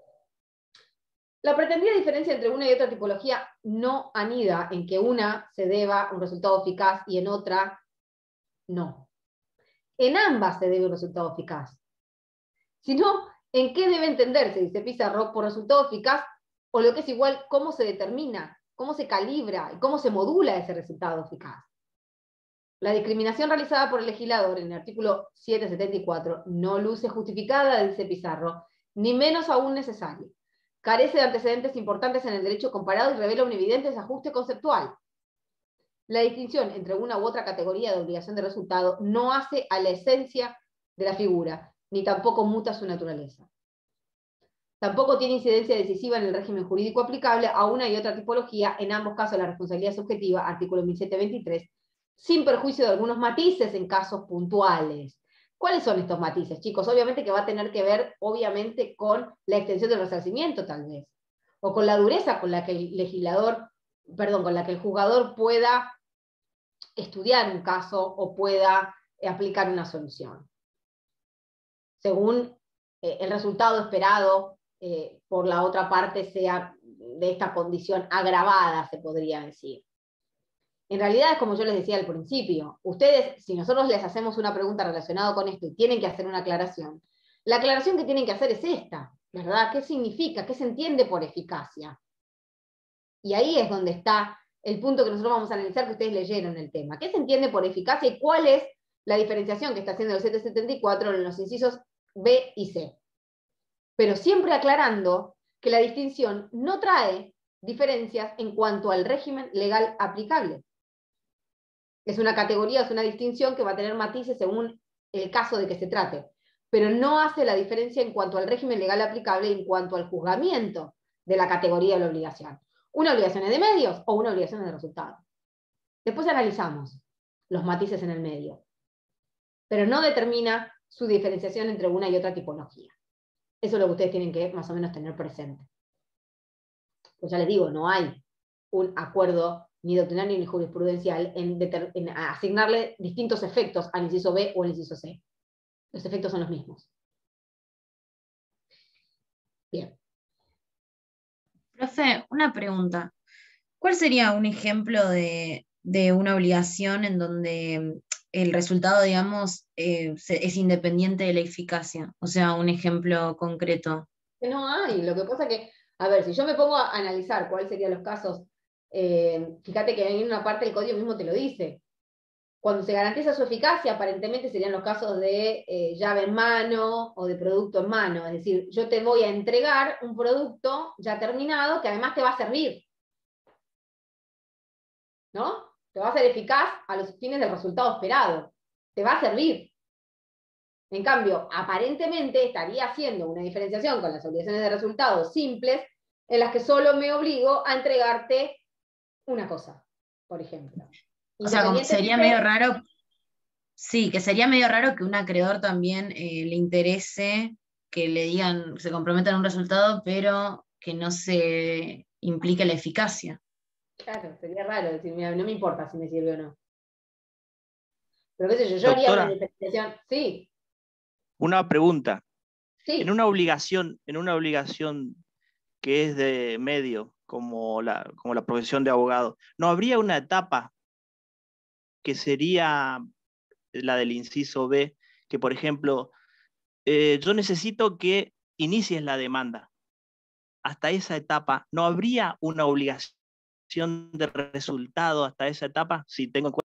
La pretendida diferencia entre una y otra tipología no anida en que una se deba un resultado eficaz y en otra no. En ambas se debe un resultado eficaz. Sino en qué debe entenderse, dice Pizarro, por resultado eficaz, o lo que es igual, cómo se determina, cómo se calibra y cómo se modula ese resultado eficaz. La discriminación realizada por el legislador en el artículo 774 no luce justificada, dice Pizarro, ni menos aún necesaria. Carece de antecedentes importantes en el derecho comparado y revela un evidente desajuste conceptual. La distinción entre una u otra categoría de obligación de resultado no hace a la esencia de la figura, ni tampoco muta su naturaleza. Tampoco tiene incidencia decisiva en el régimen jurídico aplicable a una y otra tipología, en ambos casos la responsabilidad subjetiva, artículo 1723, sin perjuicio de algunos matices en casos puntuales. ¿Cuáles son estos matices, chicos? Obviamente que va a tener que ver, obviamente, con la extensión del resarcimiento, tal vez, o con la dureza con la que el con la que el juzgador pueda estudiar un caso o pueda aplicar una solución, según el resultado esperado por la otra parte sea de esta condición agravada, se podría decir. En realidad es como yo les decía al principio, ustedes, si nosotros les hacemos una pregunta relacionada con esto y tienen que hacer una aclaración, la aclaración que tienen que hacer es esta, ¿verdad? ¿Qué significa? ¿Qué se entiende por eficacia? Y ahí es donde está el punto que nosotros vamos a analizar, que ustedes leyeron el tema. ¿Qué se entiende por eficacia y cuál es la diferenciación que está haciendo el 774 en los incisos B y C? Pero siempre aclarando que la distinción no trae diferencias en cuanto al régimen legal aplicable. Es una categoría, es una distinción que va a tener matices según el caso de que se trate, pero no hace la diferencia en cuanto al régimen legal aplicable y en cuanto al juzgamiento de la categoría de la obligación. ¿Una obligación es de medios o una obligación es de resultado? Después analizamos los matices en el medio, pero no determina su diferenciación entre una y otra tipología. Eso es lo que ustedes tienen que más o menos tener presente. Pues ya les digo, no hay un acuerdo ni doctrinario ni jurisprudencial en asignarle distintos efectos al inciso B o al inciso C. Los efectos son los mismos. Bien. Profe, una pregunta. ¿Cuál sería un ejemplo de una obligación en donde el resultado, digamos, es independiente de la eficacia? O sea, un ejemplo concreto. Que no hay. Lo que pasa que, a ver, si yo me pongo a analizar cuáles serían los casos, fíjate que en una parte del código mismo te lo dice. Cuando se garantiza su eficacia, aparentemente serían los casos de llave en mano o de producto en mano. Es decir, yo te voy a entregar un producto ya terminado que además te va a servir. ¿No? Te va a ser eficaz a los fines del resultado esperado. Te va a servir. En cambio, aparentemente estaría haciendo una diferenciación con las obligaciones de resultados simples en las que solo me obligo a entregarte una cosa, por ejemplo. O sea, como sería medio raro, sí, que sería medio raro que un acreedor también le interese que le digan, se comprometan a un resultado, pero que no se implique la eficacia. Claro, sería raro decir, mira, no me importa si me sirve o no. Pero qué sé yo haría una diferenciación. Sí. Una pregunta. Sí. En una obligación que es de medio, como la profesión de abogado, ¿no habría una etapa que sería la del inciso B, que por ejemplo, yo necesito que inicies la demanda? Hasta esa etapa, ¿no habría una obligación de resultado hasta esa etapa? Si tengo en cuenta.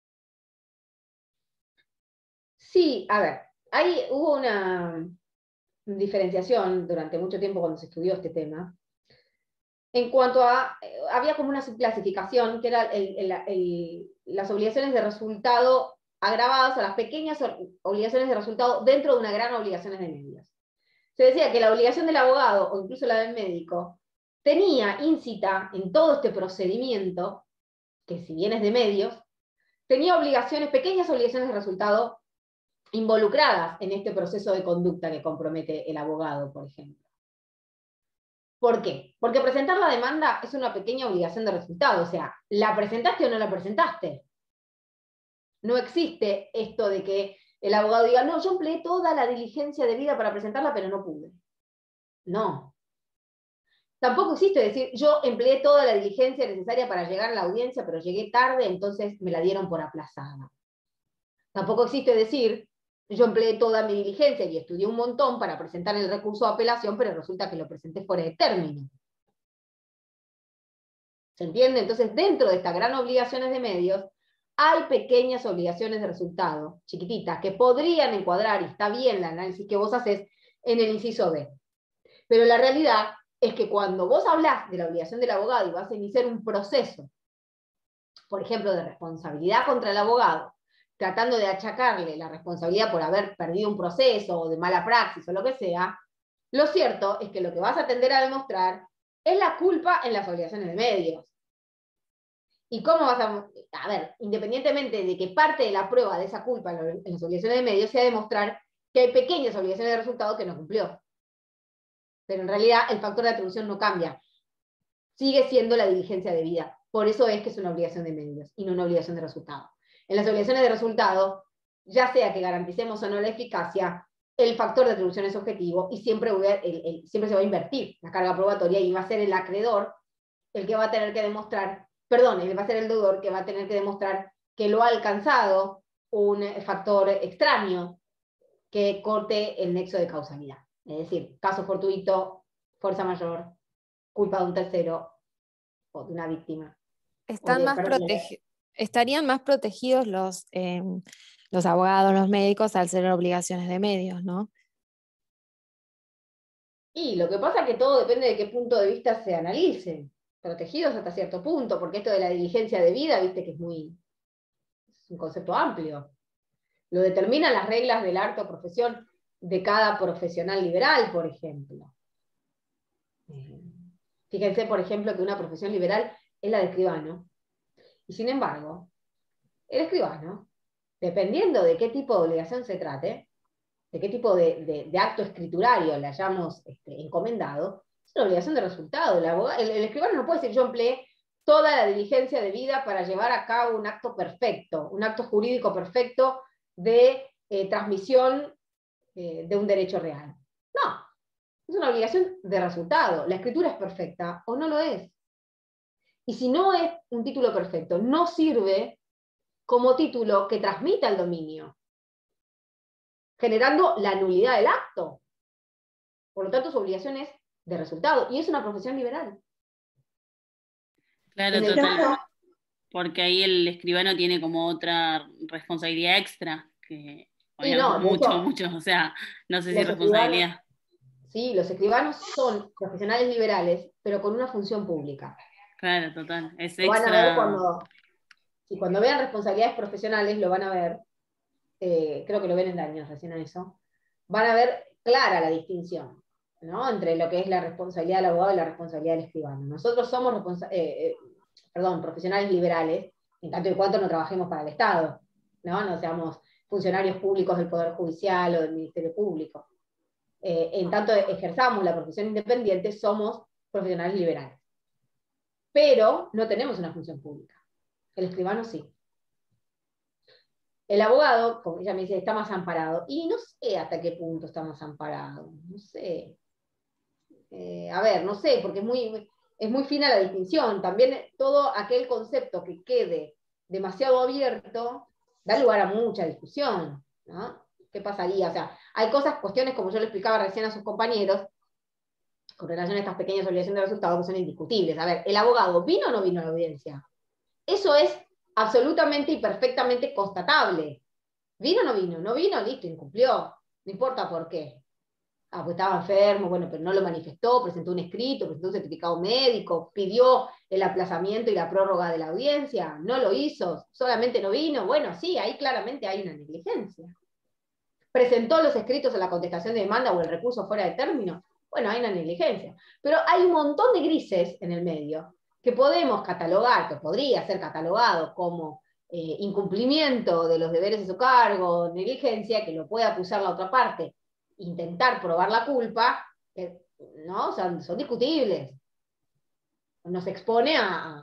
Sí, a ver, ahí hubo una diferenciación durante mucho tiempo cuando se estudió este tema, en cuanto a, había como una subclasificación que era las obligaciones de resultado agravadas a las pequeñas obligaciones de resultado dentro de una gran obligaciones de medios. Se decía que la obligación del abogado, o incluso la del médico, tenía íncita en todo este procedimiento, que si bien es de medios, tenía obligaciones, pequeñas obligaciones de resultado involucradas en este proceso de conducta que compromete el abogado, por ejemplo. ¿Por qué? Porque presentar la demanda es una pequeña obligación de resultado, o sea, ¿la presentaste o no la presentaste? No existe esto de que el abogado diga, no, yo empleé toda la diligencia debida para presentarla, pero no pude. No. Tampoco existe decir, yo empleé toda la diligencia necesaria para llegar a la audiencia, pero llegué tarde, entonces me la dieron por aplazada. Tampoco existe decir, yo empleé toda mi diligencia y estudié un montón para presentar el recurso de apelación, pero resulta que lo presenté fuera de término. ¿Se entiende? Entonces, dentro de estas gran obligaciones de medios, hay pequeñas obligaciones de resultado, chiquititas, que podrían encuadrar, y está bien el análisis que vos haces, en el inciso B. Pero la realidad es que cuando vos hablás de la obligación del abogado y vas a iniciar un proceso, por ejemplo, de responsabilidad contra el abogado, tratando de achacarle la responsabilidad por haber perdido un proceso o de mala praxis o lo que sea, lo cierto es que lo que vas a tender a demostrar es la culpa en las obligaciones de medios. ¿Y cómo vas a ver, independientemente de que parte de la prueba de esa culpa en las obligaciones de medios sea demostrar que hay pequeñas obligaciones de resultado que no cumplió? Pero en realidad el factor de atribución no cambia. Sigue siendo la diligencia debida. Por eso es que es una obligación de medios y no una obligación de resultado. En las obligaciones de resultado, ya sea que garanticemos o no la eficacia, el factor de atribución es objetivo y siempre se va a invertir la carga probatoria y va a ser el acreedor el que va a tener que demostrar, va a ser el deudor que va a tener que demostrar que lo ha alcanzado un factor extraño que corte el nexo de causalidad. Es decir, caso fortuito, fuerza mayor, culpa de un tercero o de una víctima. Estarían más protegidos los abogados, los médicos, al ser obligaciones de medios, ¿no? Y lo que pasa es que todo depende de qué punto de vista se analice. Protegidos hasta cierto punto, porque esto de la diligencia debida, viste que es un concepto amplio. Lo determinan las reglas del arte o profesión de cada profesional liberal, por ejemplo. Fíjense, por ejemplo, que una profesión liberal es la de escribano. Y sin embargo, El escribano, dependiendo de qué tipo de obligación se trate, de qué tipo de acto escriturario le hayamos encomendado, es una obligación de resultado. El escribano no puede decir yo empleé toda la diligencia de vida para llevar a cabo un acto perfecto, un acto jurídico perfecto de transmisión de un derecho real. No, es una obligación de resultado. La escritura es perfecta o no lo es. Y si no es un título perfecto, no sirve como título que transmita el dominio, generando la nulidad del acto. Por lo tanto, su obligación es de resultado. Y es una profesión liberal. Claro, total. Porque ahí el escribano tiene como otra responsabilidad extra, que no, mucho, o sea, no sé si responsabilidad. Sí, los escribanos son profesionales liberales, pero con una función pública. Claro, total. Es lo extra. Van a ver cuando vean responsabilidades profesionales, lo van a ver, creo que lo ven en Daños recién a eso, van a ver clara la distinción, ¿no? Entre lo que es la responsabilidad del abogado y la responsabilidad del escribano. Nosotros somos profesionales liberales, en tanto y cuanto no trabajemos para el Estado, no seamos funcionarios públicos del Poder Judicial o del Ministerio Público. En tanto ejerzamos la profesión independiente, somos profesionales liberales. Pero no tenemos una función pública. El escribano sí. El abogado, como ella me dice, está más amparado. Y no sé hasta qué punto está más amparado. No sé. No sé, porque es muy fina la distinción. También todo aquel concepto que quede demasiado abierto da lugar a mucha discusión, ¿no? ¿Qué pasaría? O sea, hay cuestiones, como yo le explicaba recién a sus compañeros, con relación a estas pequeñas obligaciones de resultado, que son indiscutibles. A ver, ¿el abogado vino o no vino a la audiencia? Eso es absolutamente y perfectamente constatable. ¿Vino o no vino? No vino, listo, incumplió. No importa por qué. Pues estaba enfermo, bueno, pero no lo manifestó, presentó un escrito, presentó un certificado médico, pidió el aplazamiento y la prórroga de la audiencia, no lo hizo, solamente no vino. Bueno, sí, ahí claramente hay una negligencia. Presentó los escritos a la contestación de demanda o el recurso fuera de término, bueno, hay una negligencia. Pero hay un montón de grises en el medio que podemos catalogar, que podría ser catalogado como incumplimiento de los deberes de su cargo, negligencia, que lo puede acusar la otra parte, intentar probar la culpa, ¿no? Son discutibles. Nos expone a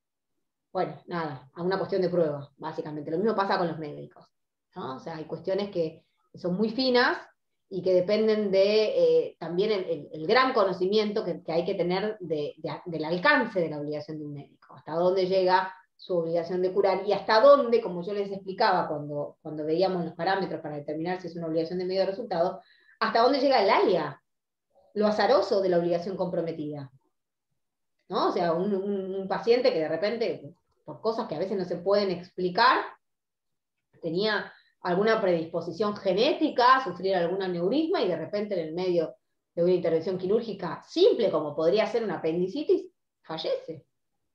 una cuestión de prueba, básicamente. Lo mismo pasa con los médicos, ¿no? O sea, hay cuestiones que son muy finas y que dependen de también el gran conocimiento que hay que tener del alcance de la obligación de un médico, hasta dónde llega su obligación de curar y hasta dónde, como yo les explicaba cuando veíamos los parámetros para determinar si es una obligación de medio de resultado, hasta dónde llega el alia, lo azaroso de la obligación comprometida, ¿no? O sea, un paciente que de repente, por cosas que a veces no se pueden explicar, tenía alguna predisposición genética a sufrir algún aneurisma y de repente en el medio de una intervención quirúrgica simple, como podría ser una apendicitis, fallece.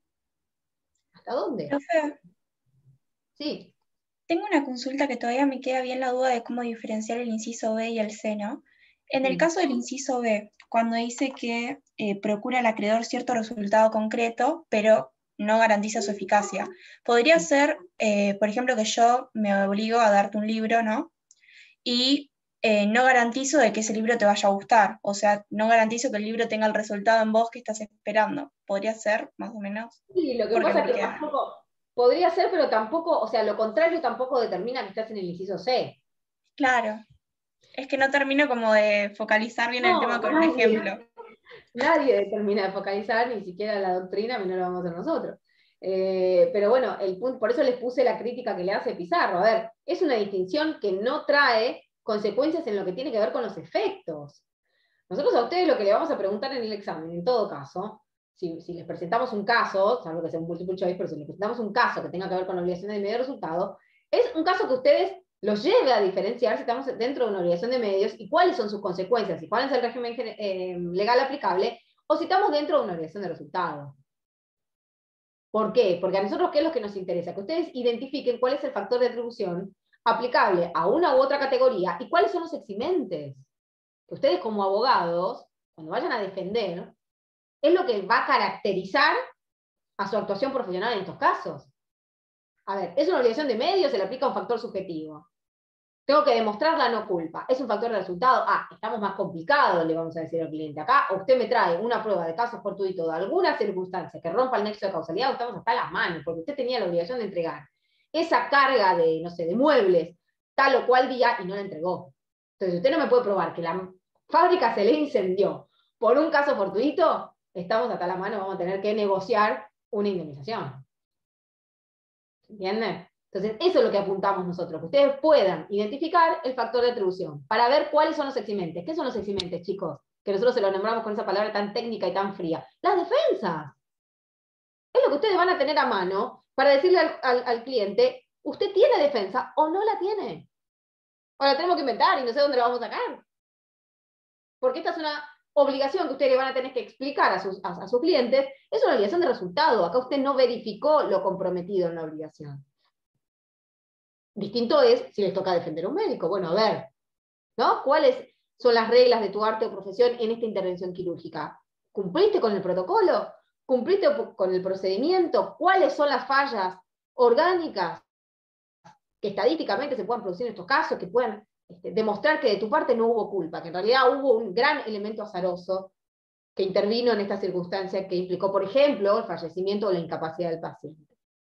¿Hasta dónde? Profe, Sí. tengo una consulta que todavía me queda bien la duda de cómo diferenciar el inciso B y el C, ¿no? En el caso del inciso B, cuando dice que procura al acreedor cierto resultado concreto, pero no garantiza su eficacia. Podría ser, por ejemplo, que yo me obligo a darte un libro, ¿no? Y no garantizo de que ese libro te vaya a gustar. O sea, no garantizo que el libro tenga el resultado en vos que estás esperando. ¿Podría ser, más o menos? Sí, lo que pasa es que tampoco, podría ser, pero tampoco, o sea, lo contrario tampoco determina que estás en el inciso C. Claro. Es que no termino como de focalizar bien el tema con un ejemplo. Nadie determina de focalizar, ni siquiera la doctrina, no lo vamos a hacer nosotros. Pero bueno, el punto, por eso les puse la crítica que le hace Pizarro. A ver, es una distinción que no trae consecuencias en lo que tiene que ver con los efectos. Nosotros a ustedes lo que le vamos a preguntar en el examen, en todo caso, si les presentamos un caso, salvo que sea un multiple choice, pero si les presentamos un caso que tenga que ver con la obligación de medio de resultado, es un caso que ustedes los lleve a diferenciar si estamos dentro de una obligación de medios y cuáles son sus consecuencias y cuál es el régimen legal aplicable, o si estamos dentro de una obligación de resultado. ¿Por qué? Porque a nosotros, ¿qué es lo que nos interesa? Que ustedes identifiquen cuál es el factor de atribución aplicable a una u otra categoría y cuáles son los eximentes. Que ustedes como abogados, cuando vayan a defender, es lo que va a caracterizar a su actuación profesional en estos casos. A ver, ¿es una obligación de medio? Se le aplica un factor subjetivo. Tengo que demostrar la no culpa. ¿Es un factor de resultado? Estamos más complicados, le vamos a decir al cliente. Acá usted me trae una prueba de caso fortuito de alguna circunstancia que rompa el nexo de causalidad, estamos hasta las manos, porque usted tenía la obligación de entregar esa carga de, no sé, de muebles, tal o cual día, y no la entregó. Entonces, usted no me puede probar que la fábrica se le incendió por un caso fortuito, estamos hasta la mano, vamos a tener que negociar una indemnización. ¿Entienden? Entonces, eso es lo que apuntamos nosotros, que ustedes puedan identificar el factor de atribución, para ver cuáles son los eximentes. ¿Qué son los eximentes, chicos? Que nosotros se lo nombramos con esa palabra tan técnica y tan fría. Las defensas. Es lo que ustedes van a tener a mano para decirle al cliente, ¿usted tiene defensa o no la tiene? O la tenemos que inventar y no sé dónde la vamos a sacar. Porque esta es una obligación que ustedes van a tener que explicar a sus clientes. Es una obligación de resultado. Acá usted no verificó lo comprometido en la obligación. Distinto es si les toca defender a un médico. Bueno, a ver, ¿no? ¿Cuáles son las reglas de tu arte o profesión en esta intervención quirúrgica? ¿Cumpliste con el protocolo? ¿Cumpliste con el procedimiento? ¿Cuáles son las fallas orgánicas que estadísticamente se puedan producir en estos casos, que puedan demostrar que de tu parte no hubo culpa, que en realidad hubo un gran elemento azaroso que intervino en esta circunstancia que implicó, por ejemplo, el fallecimiento o la incapacidad del paciente?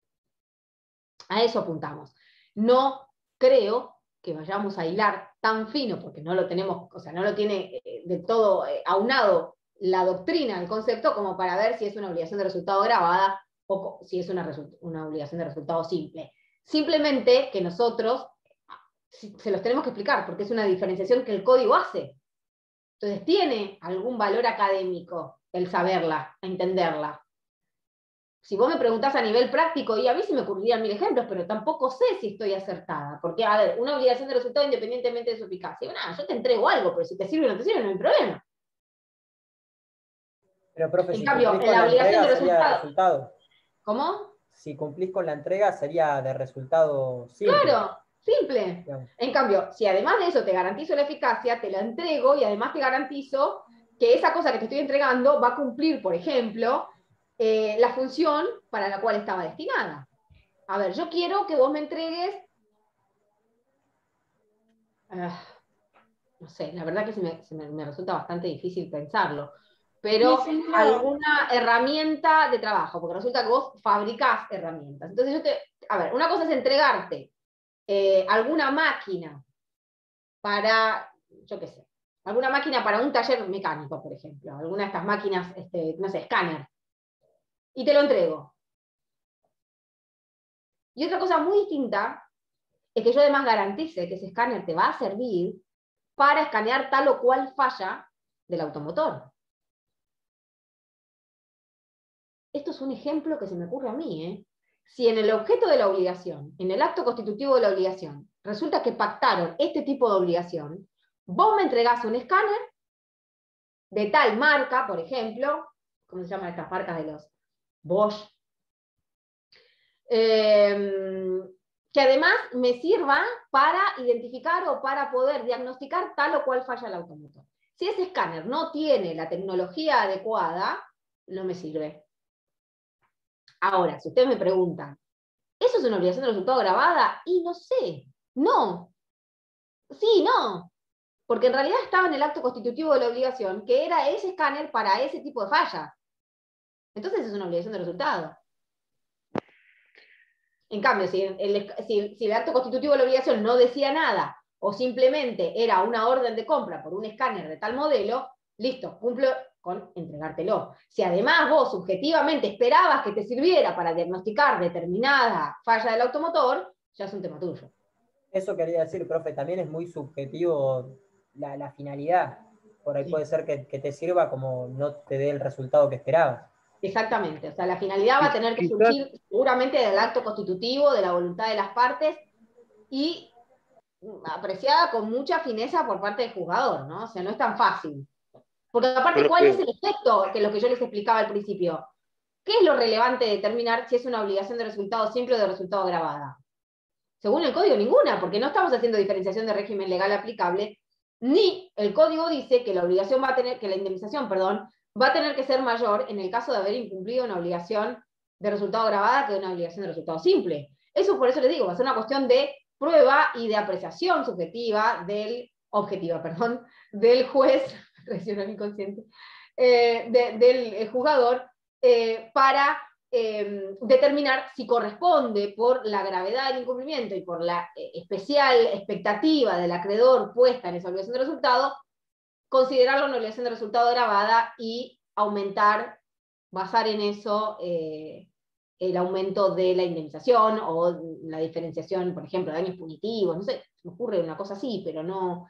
A eso apuntamos. No creo que vayamos a hilar tan fino, porque no lo tenemos, o sea, no lo tiene del todo aunado la doctrina, el concepto, como para ver si es una obligación de resultado grabada o si es una obligación de resultado simple. Simplemente que nosotros se los tenemos que explicar, porque es una diferenciación que el código hace. Entonces tiene algún valor académico el saberla, entenderla. Si vos me preguntás a nivel práctico, y a mí sí me ocurrirían 1000 ejemplos, pero tampoco sé si estoy acertada. Porque, a ver, una obligación de resultado independientemente de su eficacia. Yo te entrego algo, pero si te sirve o no te sirve, no hay problema. Pero, profe, En si cambio, cumplís en con la la obligación entrega de sería de resultado. ¿Cómo? Si cumplís con la entrega sería de resultado simple. Claro, simple. Digamos. En cambio, si además de eso te garantizo la eficacia, te la entrego y además te garantizo que esa cosa que te estoy entregando va a cumplir, por ejemplo, la función para la cual estaba destinada. A ver, yo quiero que vos me entregues, no sé, la verdad que me resulta bastante difícil pensarlo, pero alguna herramienta de trabajo, porque resulta que vos fabricás herramientas. Entonces a ver, una cosa es entregarte alguna máquina para, yo qué sé, alguna máquina para un taller mecánico, por ejemplo, alguna de estas máquinas, no sé, escáner, y te lo entrego. Y otra cosa muy distinta es que yo además garantice que ese escáner te va a servir para escanear tal o cual falla del automotor. Esto es un ejemplo que se me ocurre a mí, ¿eh? Si en el objeto de la obligación, en el acto constitutivo de la obligación, resulta que pactaron este tipo de obligación, vos me entregás un escáner de tal marca, por ejemplo, ¿cómo se llaman estas marcas de los Bosch? Que además me sirva para identificar o para poder diagnosticar tal o cual falla el automotor. Si ese escáner no tiene la tecnología adecuada, no me sirve. Ahora, si ustedes me preguntan, ¿eso es una obligación de resultado grabada? Y no sé, no. Sí, no. Porque en realidad estaba en el acto constitutivo de la obligación, que era ese escáner para ese tipo de fallas. Entonces es una obligación de resultado. En cambio, si el acto constitutivo de la obligación no decía nada, o simplemente era una orden de compra por un escáner de tal modelo, listo, cumplo con entregártelo. Si además vos subjetivamente esperabas que te sirviera para diagnosticar determinada falla del automotor, ya es un tema tuyo. Eso quería decir, profe, también es muy subjetivo la finalidad. Por ahí puede ser que te sirva como no te dé el resultado que esperabas. Exactamente, o sea, la finalidad va a tener que surgir seguramente del acto constitutivo, de la voluntad de las partes, y apreciada con mucha fineza por parte del juzgador, ¿no? O sea, no es tan fácil. Porque aparte, ¿cuál es el efecto? Que lo que yo les explicaba al principio. ¿Qué es lo relevante de determinar si es una obligación de resultado simple o de resultado grabada? Según el código, ninguna, porque no estamos haciendo diferenciación de régimen legal aplicable, ni el código dice que la obligación va a tener, que la indemnización, perdón, va a tener que ser mayor en el caso de haber incumplido una obligación de resultado grabada que una obligación de resultado simple. Eso por eso les digo, va a ser una cuestión de prueba y de apreciación subjetiva objetiva, del juez, reaccionó inconsciente, del juzgador, para determinar si corresponde, por la gravedad del incumplimiento y por la especial expectativa del acreedor puesta en esa obligación de resultado, considerarlo una obligación de resultado agravada y basar en eso el aumento de la indemnización o la diferenciación, por ejemplo, de daños punitivos, no sé, se me ocurre una cosa así, pero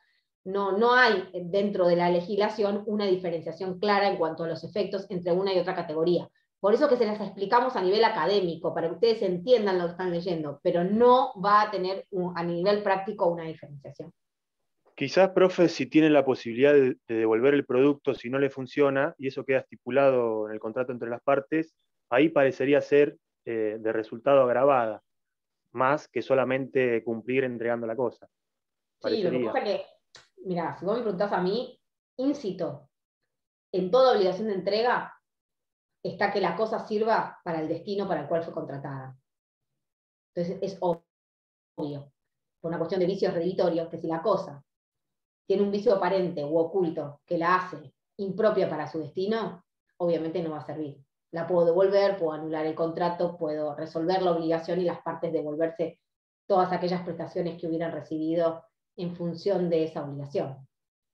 no hay dentro de la legislación una diferenciación clara en cuanto a los efectos entre una y otra categoría. Por eso que se las explicamos a nivel académico, para que ustedes entiendan lo que están leyendo, pero no va a tener a nivel práctico una diferenciación. Quizás, profe, si tiene la posibilidad de devolver el producto si no le funciona, y eso queda estipulado en el contrato entre las partes, ahí parecería ser de resultado agravada, más que solamente cumplir entregando la cosa. Sí, lo que pasa es que, mirá, si vos me preguntás a mí, incito, en toda obligación de entrega está que la cosa sirva para el destino para el cual fue contratada. Entonces es obvio, por una cuestión de vicios redditorios, que si la cosa tiene un vicio aparente u oculto que la hace impropia para su destino, obviamente no va a servir. La puedo devolver, puedo anular el contrato, puedo resolver la obligación y las partes devolverse todas aquellas prestaciones que hubieran recibido en función de esa obligación.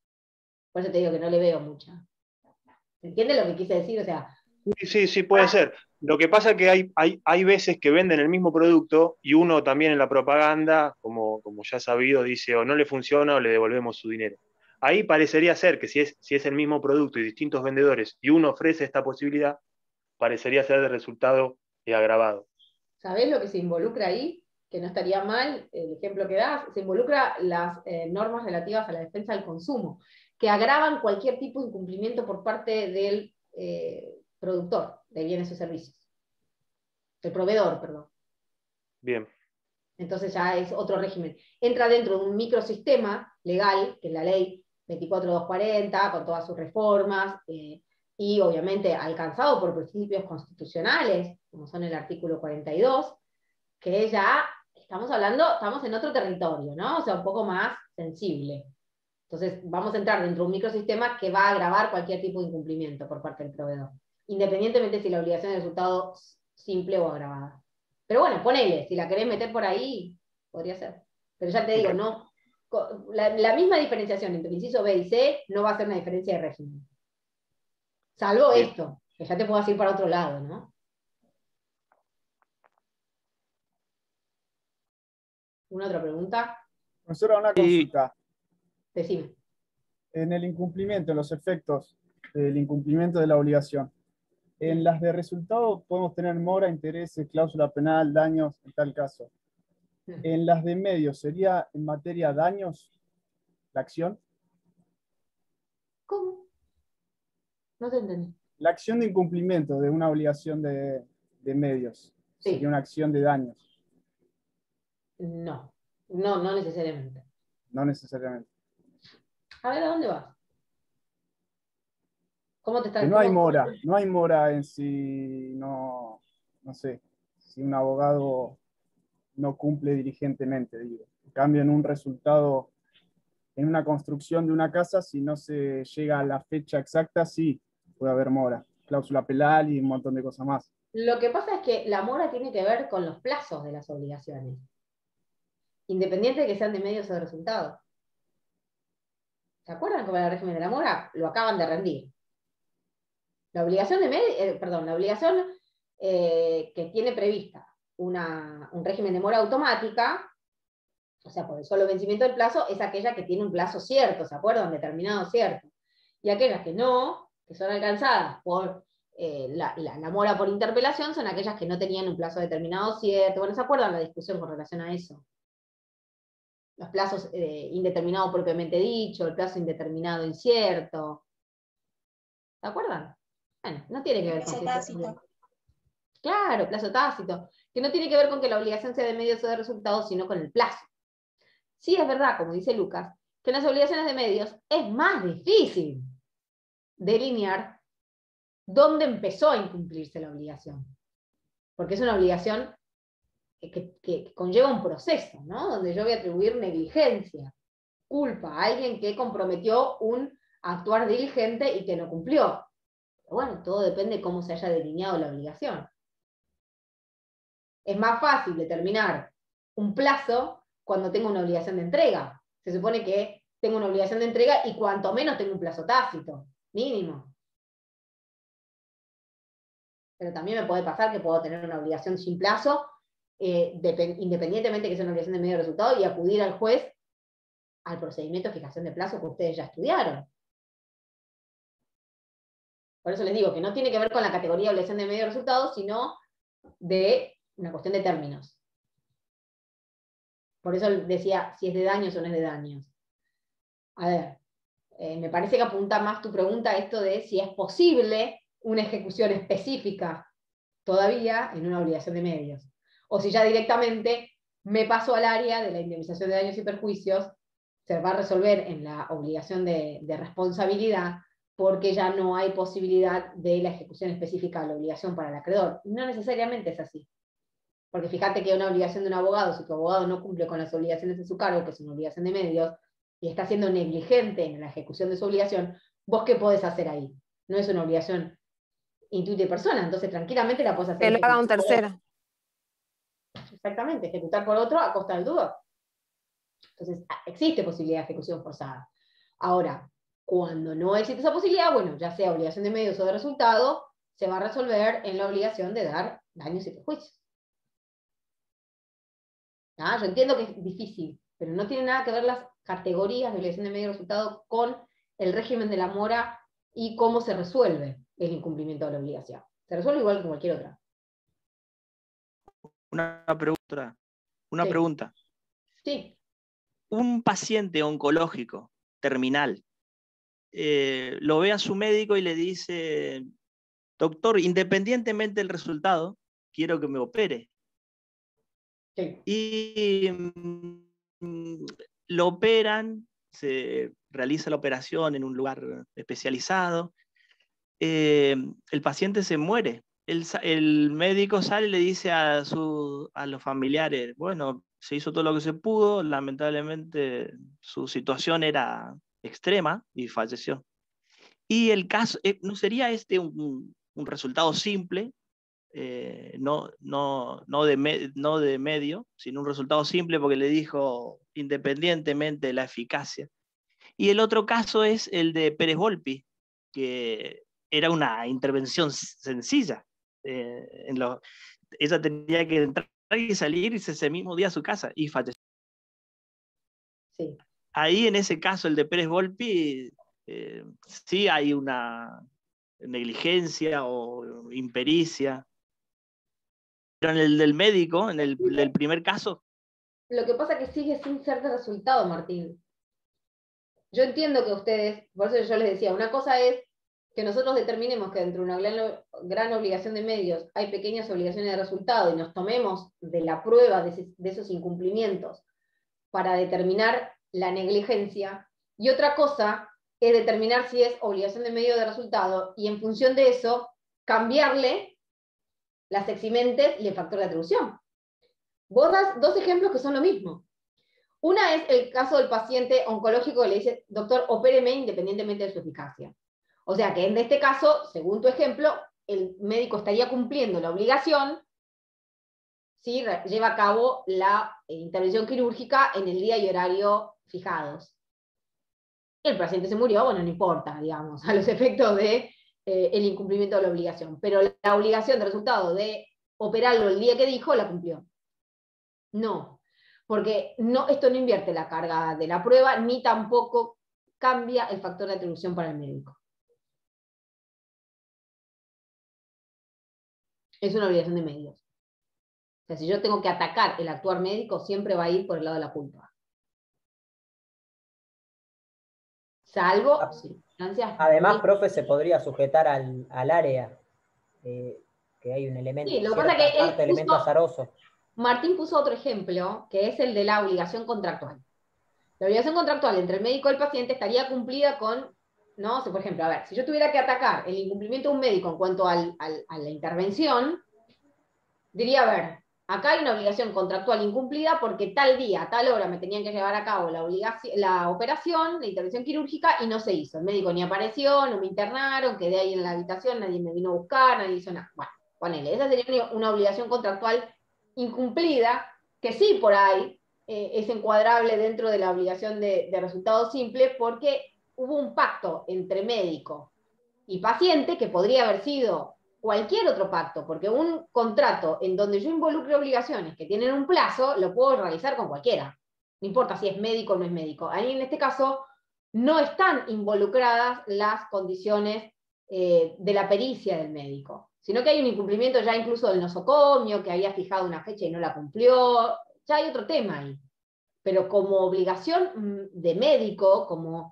Por eso te digo que no le veo mucha. ¿Se entiende lo que quise decir? O sea, sí, puede ser. Lo que pasa es que hay veces que venden el mismo producto y uno también en la propaganda, como ya sabido, dice o no le funciona o le devolvemos su dinero. Ahí parecería ser que si es el mismo producto y distintos vendedores y uno ofrece esta posibilidad, parecería ser de resultado agravado. ¿Sabés lo que se involucra ahí? Que no estaría mal, el ejemplo que das, se involucra las normas relativas a la defensa del consumo, que agravan cualquier tipo de incumplimiento por parte del productor de bienes o servicios. El proveedor, perdón. Bien. Entonces ya es otro régimen. Entra dentro de un microsistema legal, que es la ley 24240, con todas sus reformas, y obviamente alcanzado por principios constitucionales, como son el artículo 42, que ya estamos en otro territorio, ¿no? O sea, un poco más sensible. Entonces vamos a entrar dentro de un microsistema que va a agravar cualquier tipo de incumplimiento por parte del proveedor, independientemente si la obligación de resultado es simple o agravada. Pero bueno, ponele, si la querés meter por ahí, podría ser. Pero ya te digo, no, la misma diferenciación entre el inciso B y C no va a ser una diferencia de régimen. Salvo esto, que ya te puedo ir para otro lado, ¿no? ¿Una otra pregunta? Profesora, una consulta. Decime. En el incumplimiento, en los efectos del incumplimiento de la obligación, en las de resultado podemos tener mora, intereses, cláusula penal, daños, en tal caso. En las de medios, ¿sería en materia daños la acción? ¿Cómo? No te entendí. La acción de incumplimiento de una obligación de medios, sí. ¿Sería una acción de daños? No necesariamente. No necesariamente. A ver, ¿a dónde vas? ¿Cómo te está? No hay mora en si no sé, si un abogado no cumple diligentemente, digo. En cambio, en un resultado, en una construcción de una casa, si no se llega a la fecha exacta, sí puede haber mora, cláusula penal y un montón de cosas más. Lo que pasa es que la mora tiene que ver con los plazos de las obligaciones, independiente de que sean de medios o de resultados. ¿Se acuerdan cómo era el régimen de la mora? Lo acaban de rendir. La obligación que tiene prevista un régimen de mora automática, o sea, por el solo vencimiento del plazo, es aquella que tiene un plazo cierto, ¿se acuerdan? Determinado cierto. Y aquellas que no, que son alcanzadas por la mora por interpelación, son aquellas que no tenían un plazo determinado cierto. Bueno, ¿se acuerdan la discusión con relación a eso? Los plazos indeterminado propiamente dicho, el plazo indeterminado incierto. ¿Se acuerdan? Bueno, no tiene que ver con tácito. Claro, plazo tácito, que no tiene que ver con que la obligación sea de medios o de resultados, sino con el plazo. Sí es verdad, como dice Lucas, que en las obligaciones de medios es más difícil delinear dónde empezó a incumplirse la obligación. Porque es una obligación que conlleva un proceso, ¿no? Donde yo voy a atribuir negligencia, culpa a alguien que comprometió un actuar diligente y que no cumplió. Pero bueno, todo depende de cómo se haya delineado la obligación. Es más fácil determinar un plazo cuando tengo una obligación de entrega. Se supone que tengo una obligación de entrega y cuanto menos tengo un plazo tácito, mínimo. Pero también me puede pasar que puedo tener una obligación sin plazo, independientemente que sea una obligación de medio de resultado, y acudir al juez al procedimiento de fijación de plazo que ustedes ya estudiaron. Por eso les digo que no tiene que ver con la categoría de obligación de medio de resultado, sino de una cuestión de términos. Por eso decía si es de daños o no es de daños. A ver, me parece que apunta más tu pregunta a esto de si es posible una ejecución específica todavía en una obligación de medios. O si ya directamente me paso al área de la indemnización de daños y perjuicios, se va a resolver en la obligación de responsabilidad, porque ya no hay posibilidad de la ejecución específica de la obligación para el acreedor. No necesariamente es así. Porque fíjate que una obligación de un abogado, si tu abogado no cumple con las obligaciones de su cargo, que es una obligación de medios, y está siendo negligente en la ejecución de su obligación, ¿vos qué podés hacer ahí? No es una obligación intuita de persona, entonces tranquilamente la podés hacer. Que lo haga un tercero. Exactamente, ejecutar por otro a costa del deudor. Entonces, existe posibilidad de ejecución forzada. Ahora, cuando no existe esa posibilidad, bueno, ya sea obligación de medios o de resultado, se va a resolver en la obligación de dar daños y perjuicios. Yo entiendo que es difícil, pero no tiene nada que ver las categorías de obligación de medio y resultado con el régimen de la mora y cómo se resuelve el incumplimiento de la obligación. Se resuelve igual que cualquier otra. Una Sí. pregunta. Sí. Un paciente oncológico terminal lo ve a su médico y le dice: doctor, independientemente del resultado, quiero que me opere. Sí. Y lo operan, se realiza la operación en un lugar especializado, el paciente se muere. El médico sale y le dice a los familiares: bueno, se hizo todo lo que se pudo, lamentablemente su situación era extrema y falleció. Y el caso, ¿no sería este un resultado simple? No de medio, sino un resultado simple porque le dijo independientemente de la eficacia. Y el otro caso es el de Pérez Volpi, que era una intervención sencilla. Ella tenía que entrar y salir ese mismo día a su casa y falleció. Sí. Ahí en ese caso, el de Pérez Volpi, sí hay una negligencia o impericia. Pero en el del médico, en el primer caso. Lo que pasa es que sigue sin ser de resultado, Martín. Yo entiendo que ustedes, por eso yo les decía, una cosa es que nosotros determinemos que dentro de una gran obligación de medios hay pequeñas obligaciones de resultado y nos tomemos de la prueba de esos incumplimientos para determinar la negligencia, y otra cosa es determinar si es obligación de medio o de resultado, y en función de eso cambiarle las eximentes y el factor de atribución. Vos das dos ejemplos que son lo mismo. Una es el caso del paciente oncológico que le dice: doctor, opéreme independientemente de su eficacia. O sea que en este caso, según tu ejemplo, el médico estaría cumpliendo la obligación si lleva a cabo la intervención quirúrgica en el día y horario fijados. El paciente se murió, bueno, no importa, digamos, a los efectos de el incumplimiento de la obligación. Pero la obligación de resultado de operarlo el día que dijo, la cumplió. No, porque esto no invierte la carga de la prueba, ni tampoco cambia el factor de atribución para el médico. Es una obligación de medios. O sea, si yo tengo que atacar el actuar médico, siempre va a ir por el lado de la culpa. Salvo circunstancias. Además, profe, se podría sujetar al área, que hay un elemento, Sí, lo que pasa es que él elemento azaroso. Martín puso otro ejemplo, que es el de la obligación contractual. La obligación contractual entre el médico y el paciente estaría cumplida con, ¿no? O sea, por ejemplo, a ver, si yo tuviera que atacar el incumplimiento de un médico en cuanto a la intervención, diría: a ver, acá hay una obligación contractual incumplida porque tal día, a tal hora me tenían que llevar a cabo la operación, la intervención quirúrgica, y no se hizo. El médico ni apareció, no me internaron, quedé ahí en la habitación, nadie me vino a buscar, nadie hizo nada. Bueno, ponele, esa sería una obligación contractual incumplida, que sí por ahí es encuadrable dentro de la obligación de resultado simple, porque hubo un pacto entre médico y paciente que podría haber sido cualquier otro pacto, porque un contrato en donde yo involucre obligaciones que tienen un plazo, lo puedo realizar con cualquiera. No importa si es médico o no es médico. Ahí en este caso no están involucradas las condiciones de la pericia del médico, sino que hay un incumplimiento ya incluso del nosocomio, que había fijado una fecha y no la cumplió. Ya hay otro tema ahí. Pero como obligación de médico, como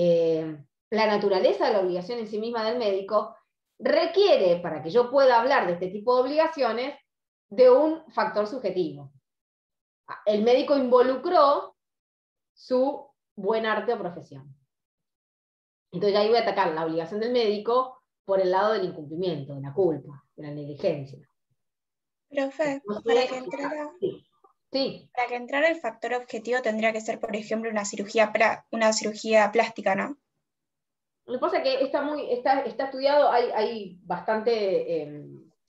la naturaleza de la obligación en sí misma del médico, requiere, para que yo pueda hablar de este tipo de obligaciones, de un factor subjetivo. El médico involucró su buen arte o profesión. Entonces ahí voy a atacar la obligación del médico por el lado del incumplimiento, de la culpa, de la negligencia. Profe, para que entrara... Sí. Para que entrara el factor objetivo tendría que ser, por ejemplo, una cirugía plástica, ¿no? Lo que pasa es que está estudiado, hay bastante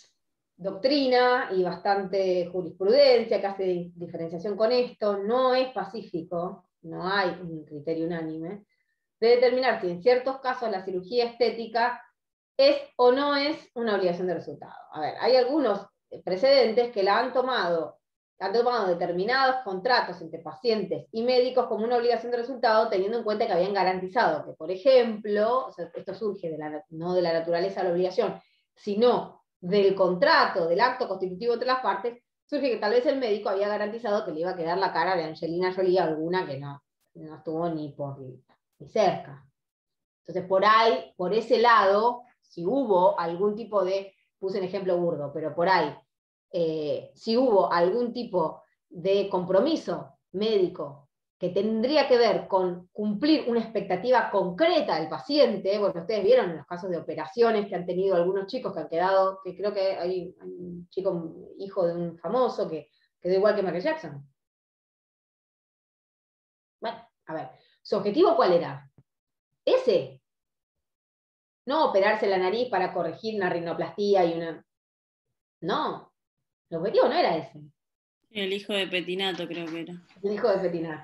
doctrina y bastante jurisprudencia que hace diferenciación con esto. No es pacífico, no hay un criterio unánime, de determinar si en ciertos casos la cirugía estética es o no es una obligación de resultado. A ver, hay algunos precedentes que la han tomado determinados contratos entre pacientes y médicos como una obligación de resultado, teniendo en cuenta que habían garantizado que, por ejemplo, o sea, esto surge no de la naturaleza de la obligación, sino del contrato, del acto constitutivo entre las partes, surge que tal vez el médico había garantizado que le iba a quedar la cara de Angelina Jolie, alguna que no estuvo ni cerca. Entonces, por ahí, por ese lado, si hubo algún tipo de, puse un ejemplo burdo, pero por ahí, si hubo algún tipo de compromiso médico que tendría que ver con cumplir una expectativa concreta del paciente, bueno, ustedes vieron en los casos de operaciones que han tenido algunos chicos que han quedado, que creo que hay un chico, hijo de un famoso, que quedó igual que Michael Jackson. Bueno, a ver, ¿su objetivo cuál era? Ese. No operarse la nariz para corregir una rinoplastía y una... No, el objetivo no era ese. El hijo de Petinato creo que era. El hijo de Petinato.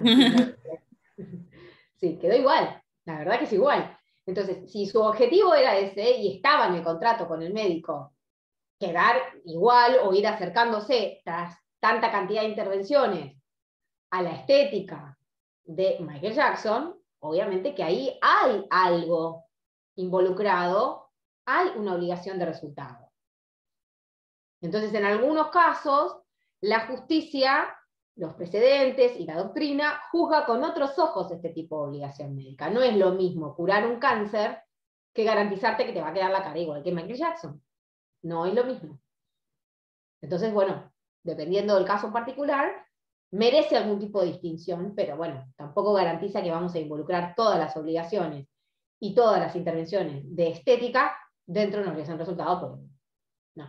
Sí, quedó igual. La verdad que es igual. Entonces, si su objetivo era ese y estaba en el contrato con el médico, quedar igual o ir acercándose tras tanta cantidad de intervenciones a la estética de Michael Jackson, obviamente que ahí hay algo involucrado, hay una obligación de resultado. Entonces, en algunos casos, la justicia, los precedentes y la doctrina juzga con otros ojos este tipo de obligación médica. No es lo mismo curar un cáncer que garantizarte que te va a quedar la cara igual que Michael Jackson. No es lo mismo. Entonces, bueno, dependiendo del caso en particular, merece algún tipo de distinción, pero bueno, tampoco garantiza que vamos a involucrar todas las obligaciones y todas las intervenciones de estética dentro de una obligación de resultado, porque no.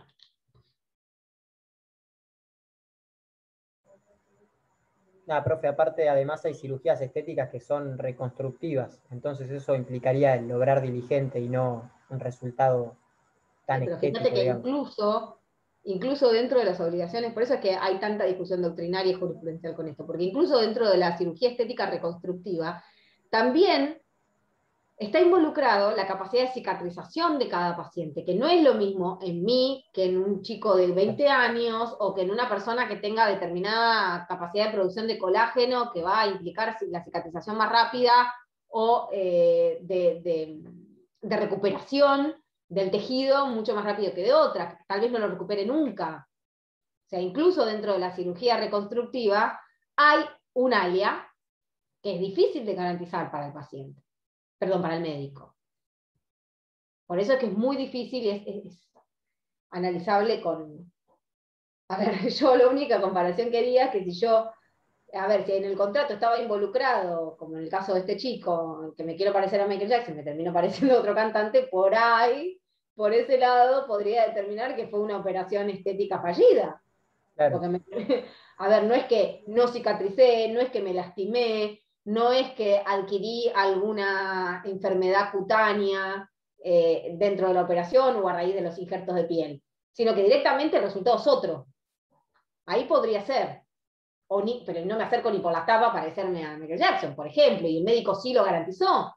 Nada, profe, aparte además hay cirugías estéticas que son reconstructivas, entonces eso implicaría el lograr diligente y no un resultado tan Pero estético, fíjate que digamos. incluso dentro de las obligaciones, por eso es que hay tanta discusión doctrinaria y jurisprudencial con esto, porque incluso dentro de la cirugía estética reconstructiva, también está involucrado la capacidad de cicatrización de cada paciente, que no es lo mismo en mí que en un chico de 20 años o que en una persona que tenga determinada capacidad de producción de colágeno que va a implicar la cicatrización más rápida o de recuperación del tejido mucho más rápido que de otra, que tal vez no lo recupere nunca. O sea, incluso dentro de la cirugía reconstructiva hay un área que es difícil de garantizar para el paciente. Perdón, para el médico. Por eso es que es muy difícil y es analizable con... A ver, yo la única comparación que haría es que si yo, a ver, si en el contrato estaba involucrado, como en el caso de este chico, que me quiero parecer a Michael Jackson, me termino pareciendo a otro cantante, por ahí, por ese lado, podría determinar que fue una operación estética fallida. Claro. Porque a ver, no es que no cicatricé, no es que me lastimé, no es que adquirí alguna enfermedad cutánea dentro de la operación o a raíz de los injertos de piel, sino que directamente el resultado es otro. Ahí podría ser. Pero no me acerco ni por la tapa a parecerme a Michael Jackson, por ejemplo, y el médico sí lo garantizó.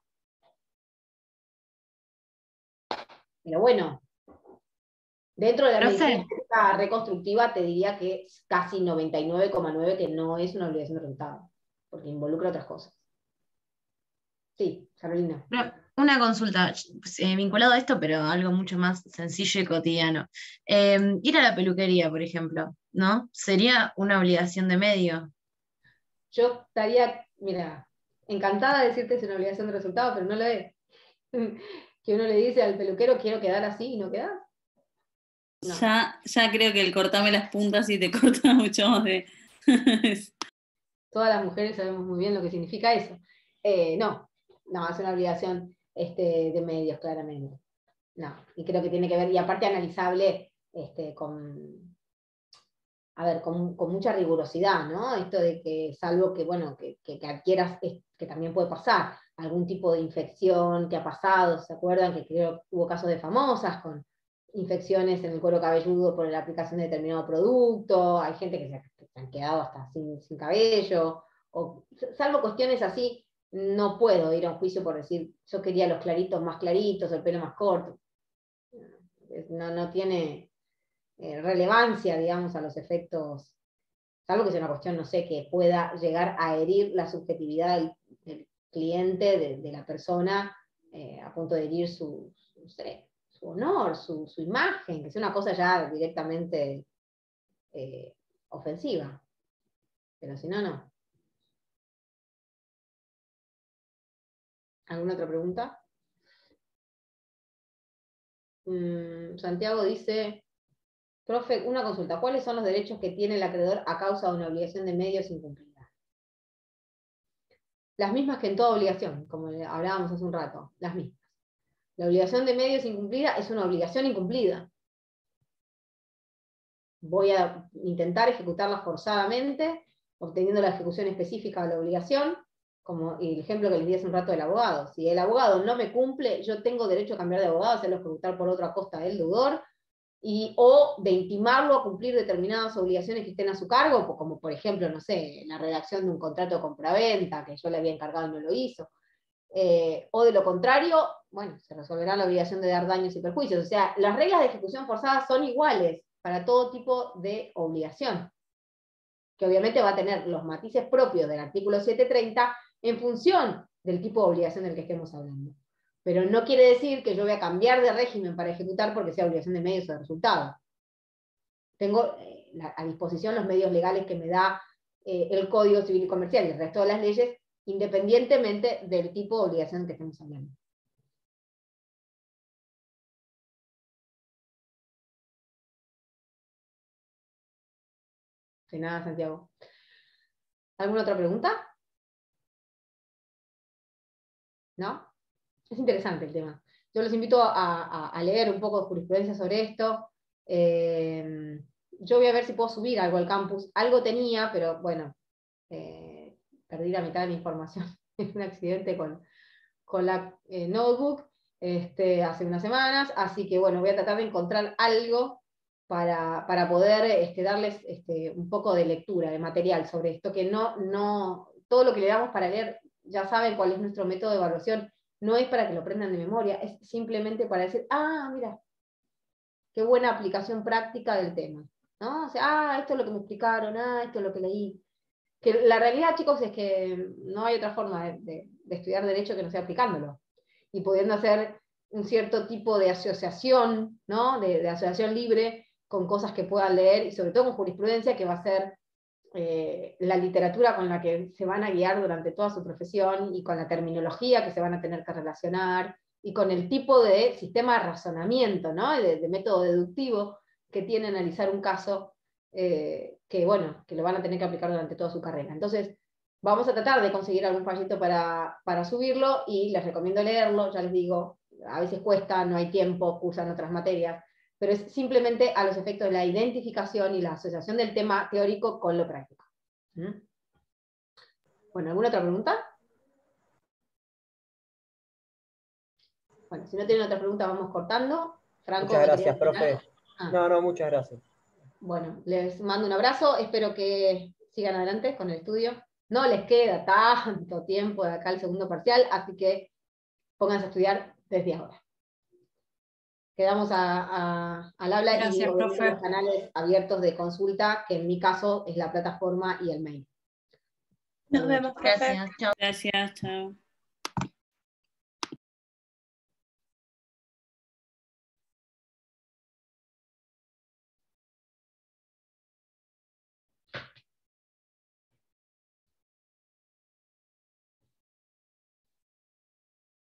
Pero bueno, dentro de la medicina reconstructiva te diría que es casi 99,9 que no es una obligación de resultado, porque involucra otras cosas. Sí, Carolina. Una consulta vinculado a esto, pero algo mucho más sencillo y cotidiano. Ir a la peluquería, por ejemplo, ¿no? ¿Sería una obligación de medio? Yo estaría, mira, encantada de decirte es una obligación de resultado, pero no lo es. Que uno le dice al peluquero, quiero quedar así y no quedar. No. Ya creo que el cortame las puntas y te corta mucho más de... Todas las mujeres sabemos muy bien lo que significa eso. No, es una obligación de medios, claramente. No, y creo que tiene que ver, y aparte analizable con mucha rigurosidad, ¿no? Esto de que, salvo que, bueno, que adquieras, que también puede pasar, algún tipo de infección que ha pasado, ¿se acuerdan? Que creo que hubo casos de famosas con infecciones en el cuero cabelludo por la aplicación de determinado producto, hay gente que se han quedado hasta sin cabello, o, salvo cuestiones así, no puedo ir a un juicio por decir, yo quería los claritos más claritos, el pelo más corto. No tiene relevancia, digamos, a los efectos, salvo que sea una cuestión, no sé, que pueda llegar a herir la subjetividad del cliente, de la persona, a punto de herir su honor, su imagen, que sea una cosa ya directamente ofensiva. Pero si no, no. ¿Alguna otra pregunta? Santiago dice, profe, una consulta, ¿cuáles son los derechos que tiene el acreedor a causa de una obligación de medios incumplida? Las mismas que en toda obligación, como hablábamos hace un rato, las mismas. La obligación de medios incumplida es una obligación incumplida. Voy a intentar ejecutarla forzadamente, obteniendo la ejecución específica de la obligación, como el ejemplo que les di hace un rato del abogado. Si el abogado no me cumple, yo tengo derecho a cambiar de abogado, hacerlo ejecutar por otro a costa del deudor, o de intimarlo a cumplir determinadas obligaciones que estén a su cargo, como por ejemplo, no sé, la redacción de un contrato de compraventa, que yo le había encargado y no lo hizo. O de lo contrario, bueno, se resolverá la obligación de dar daños y perjuicios. O sea, las reglas de ejecución forzada son iguales para todo tipo de obligación, que obviamente va a tener los matices propios del artículo 730 en función del tipo de obligación del que estemos hablando. Pero no quiere decir que yo voy a cambiar de régimen para ejecutar porque sea obligación de medios o de resultado. Tengo a disposición los medios legales que me da el Código Civil y Comercial y el resto de las leyes, independientemente del tipo de obligación que estemos hablando. De nada, Santiago. ¿Alguna otra pregunta? ¿No? Es interesante el tema. Yo los invito a leer un poco de jurisprudencia sobre esto. Yo voy a ver si puedo subir algo al campus. Algo tenía, pero bueno, perdí la mitad de mi información en un accidente con la notebook hace unas semanas, así que bueno, voy a tratar de encontrar algo para poder darles un poco de lectura, de material sobre esto, que no todo lo que le damos para leer, ya saben cuál es nuestro método de evaluación, no es para que lo aprendan de memoria, es simplemente para decir, mira, qué buena aplicación práctica del tema, ¿no? O sea, esto es lo que me explicaron, esto es lo que leí. Que la realidad, chicos, es que no hay otra forma de estudiar derecho que no sea aplicándolo. Y pudiendo hacer un cierto tipo de asociación, ¿no? de asociación libre con cosas que puedan leer, y sobre todo con jurisprudencia, que va a ser la literatura con la que se van a guiar durante toda su profesión, y con la terminología que se van a tener que relacionar, y con el tipo de sistema de razonamiento, ¿no? de método deductivo que tiene analizar un caso, que lo van a tener que aplicar durante toda su carrera. Entonces, vamos a tratar de conseguir algún fallito para subirlo, y les recomiendo leerlo, ya les digo, a veces cuesta, no hay tiempo, cursan otras materias, pero es simplemente a los efectos de la identificación y la asociación del tema teórico con lo práctico. Bueno, ¿alguna otra pregunta? Bueno, si no tienen otra pregunta, vamos cortando. Franco, Muchas gracias, profe. Ah. No, muchas gracias. Bueno, les mando un abrazo, espero que sigan adelante con el estudio. No les queda tanto tiempo de acá al segundo parcial, así que pónganse a estudiar desde ahora. Quedamos al habla Gracias, y obviamente profe. los canales abiertos de consulta, que en mi caso es la plataforma y el mail. Nos vemos, profe. Gracias, chao. Gracias, chao.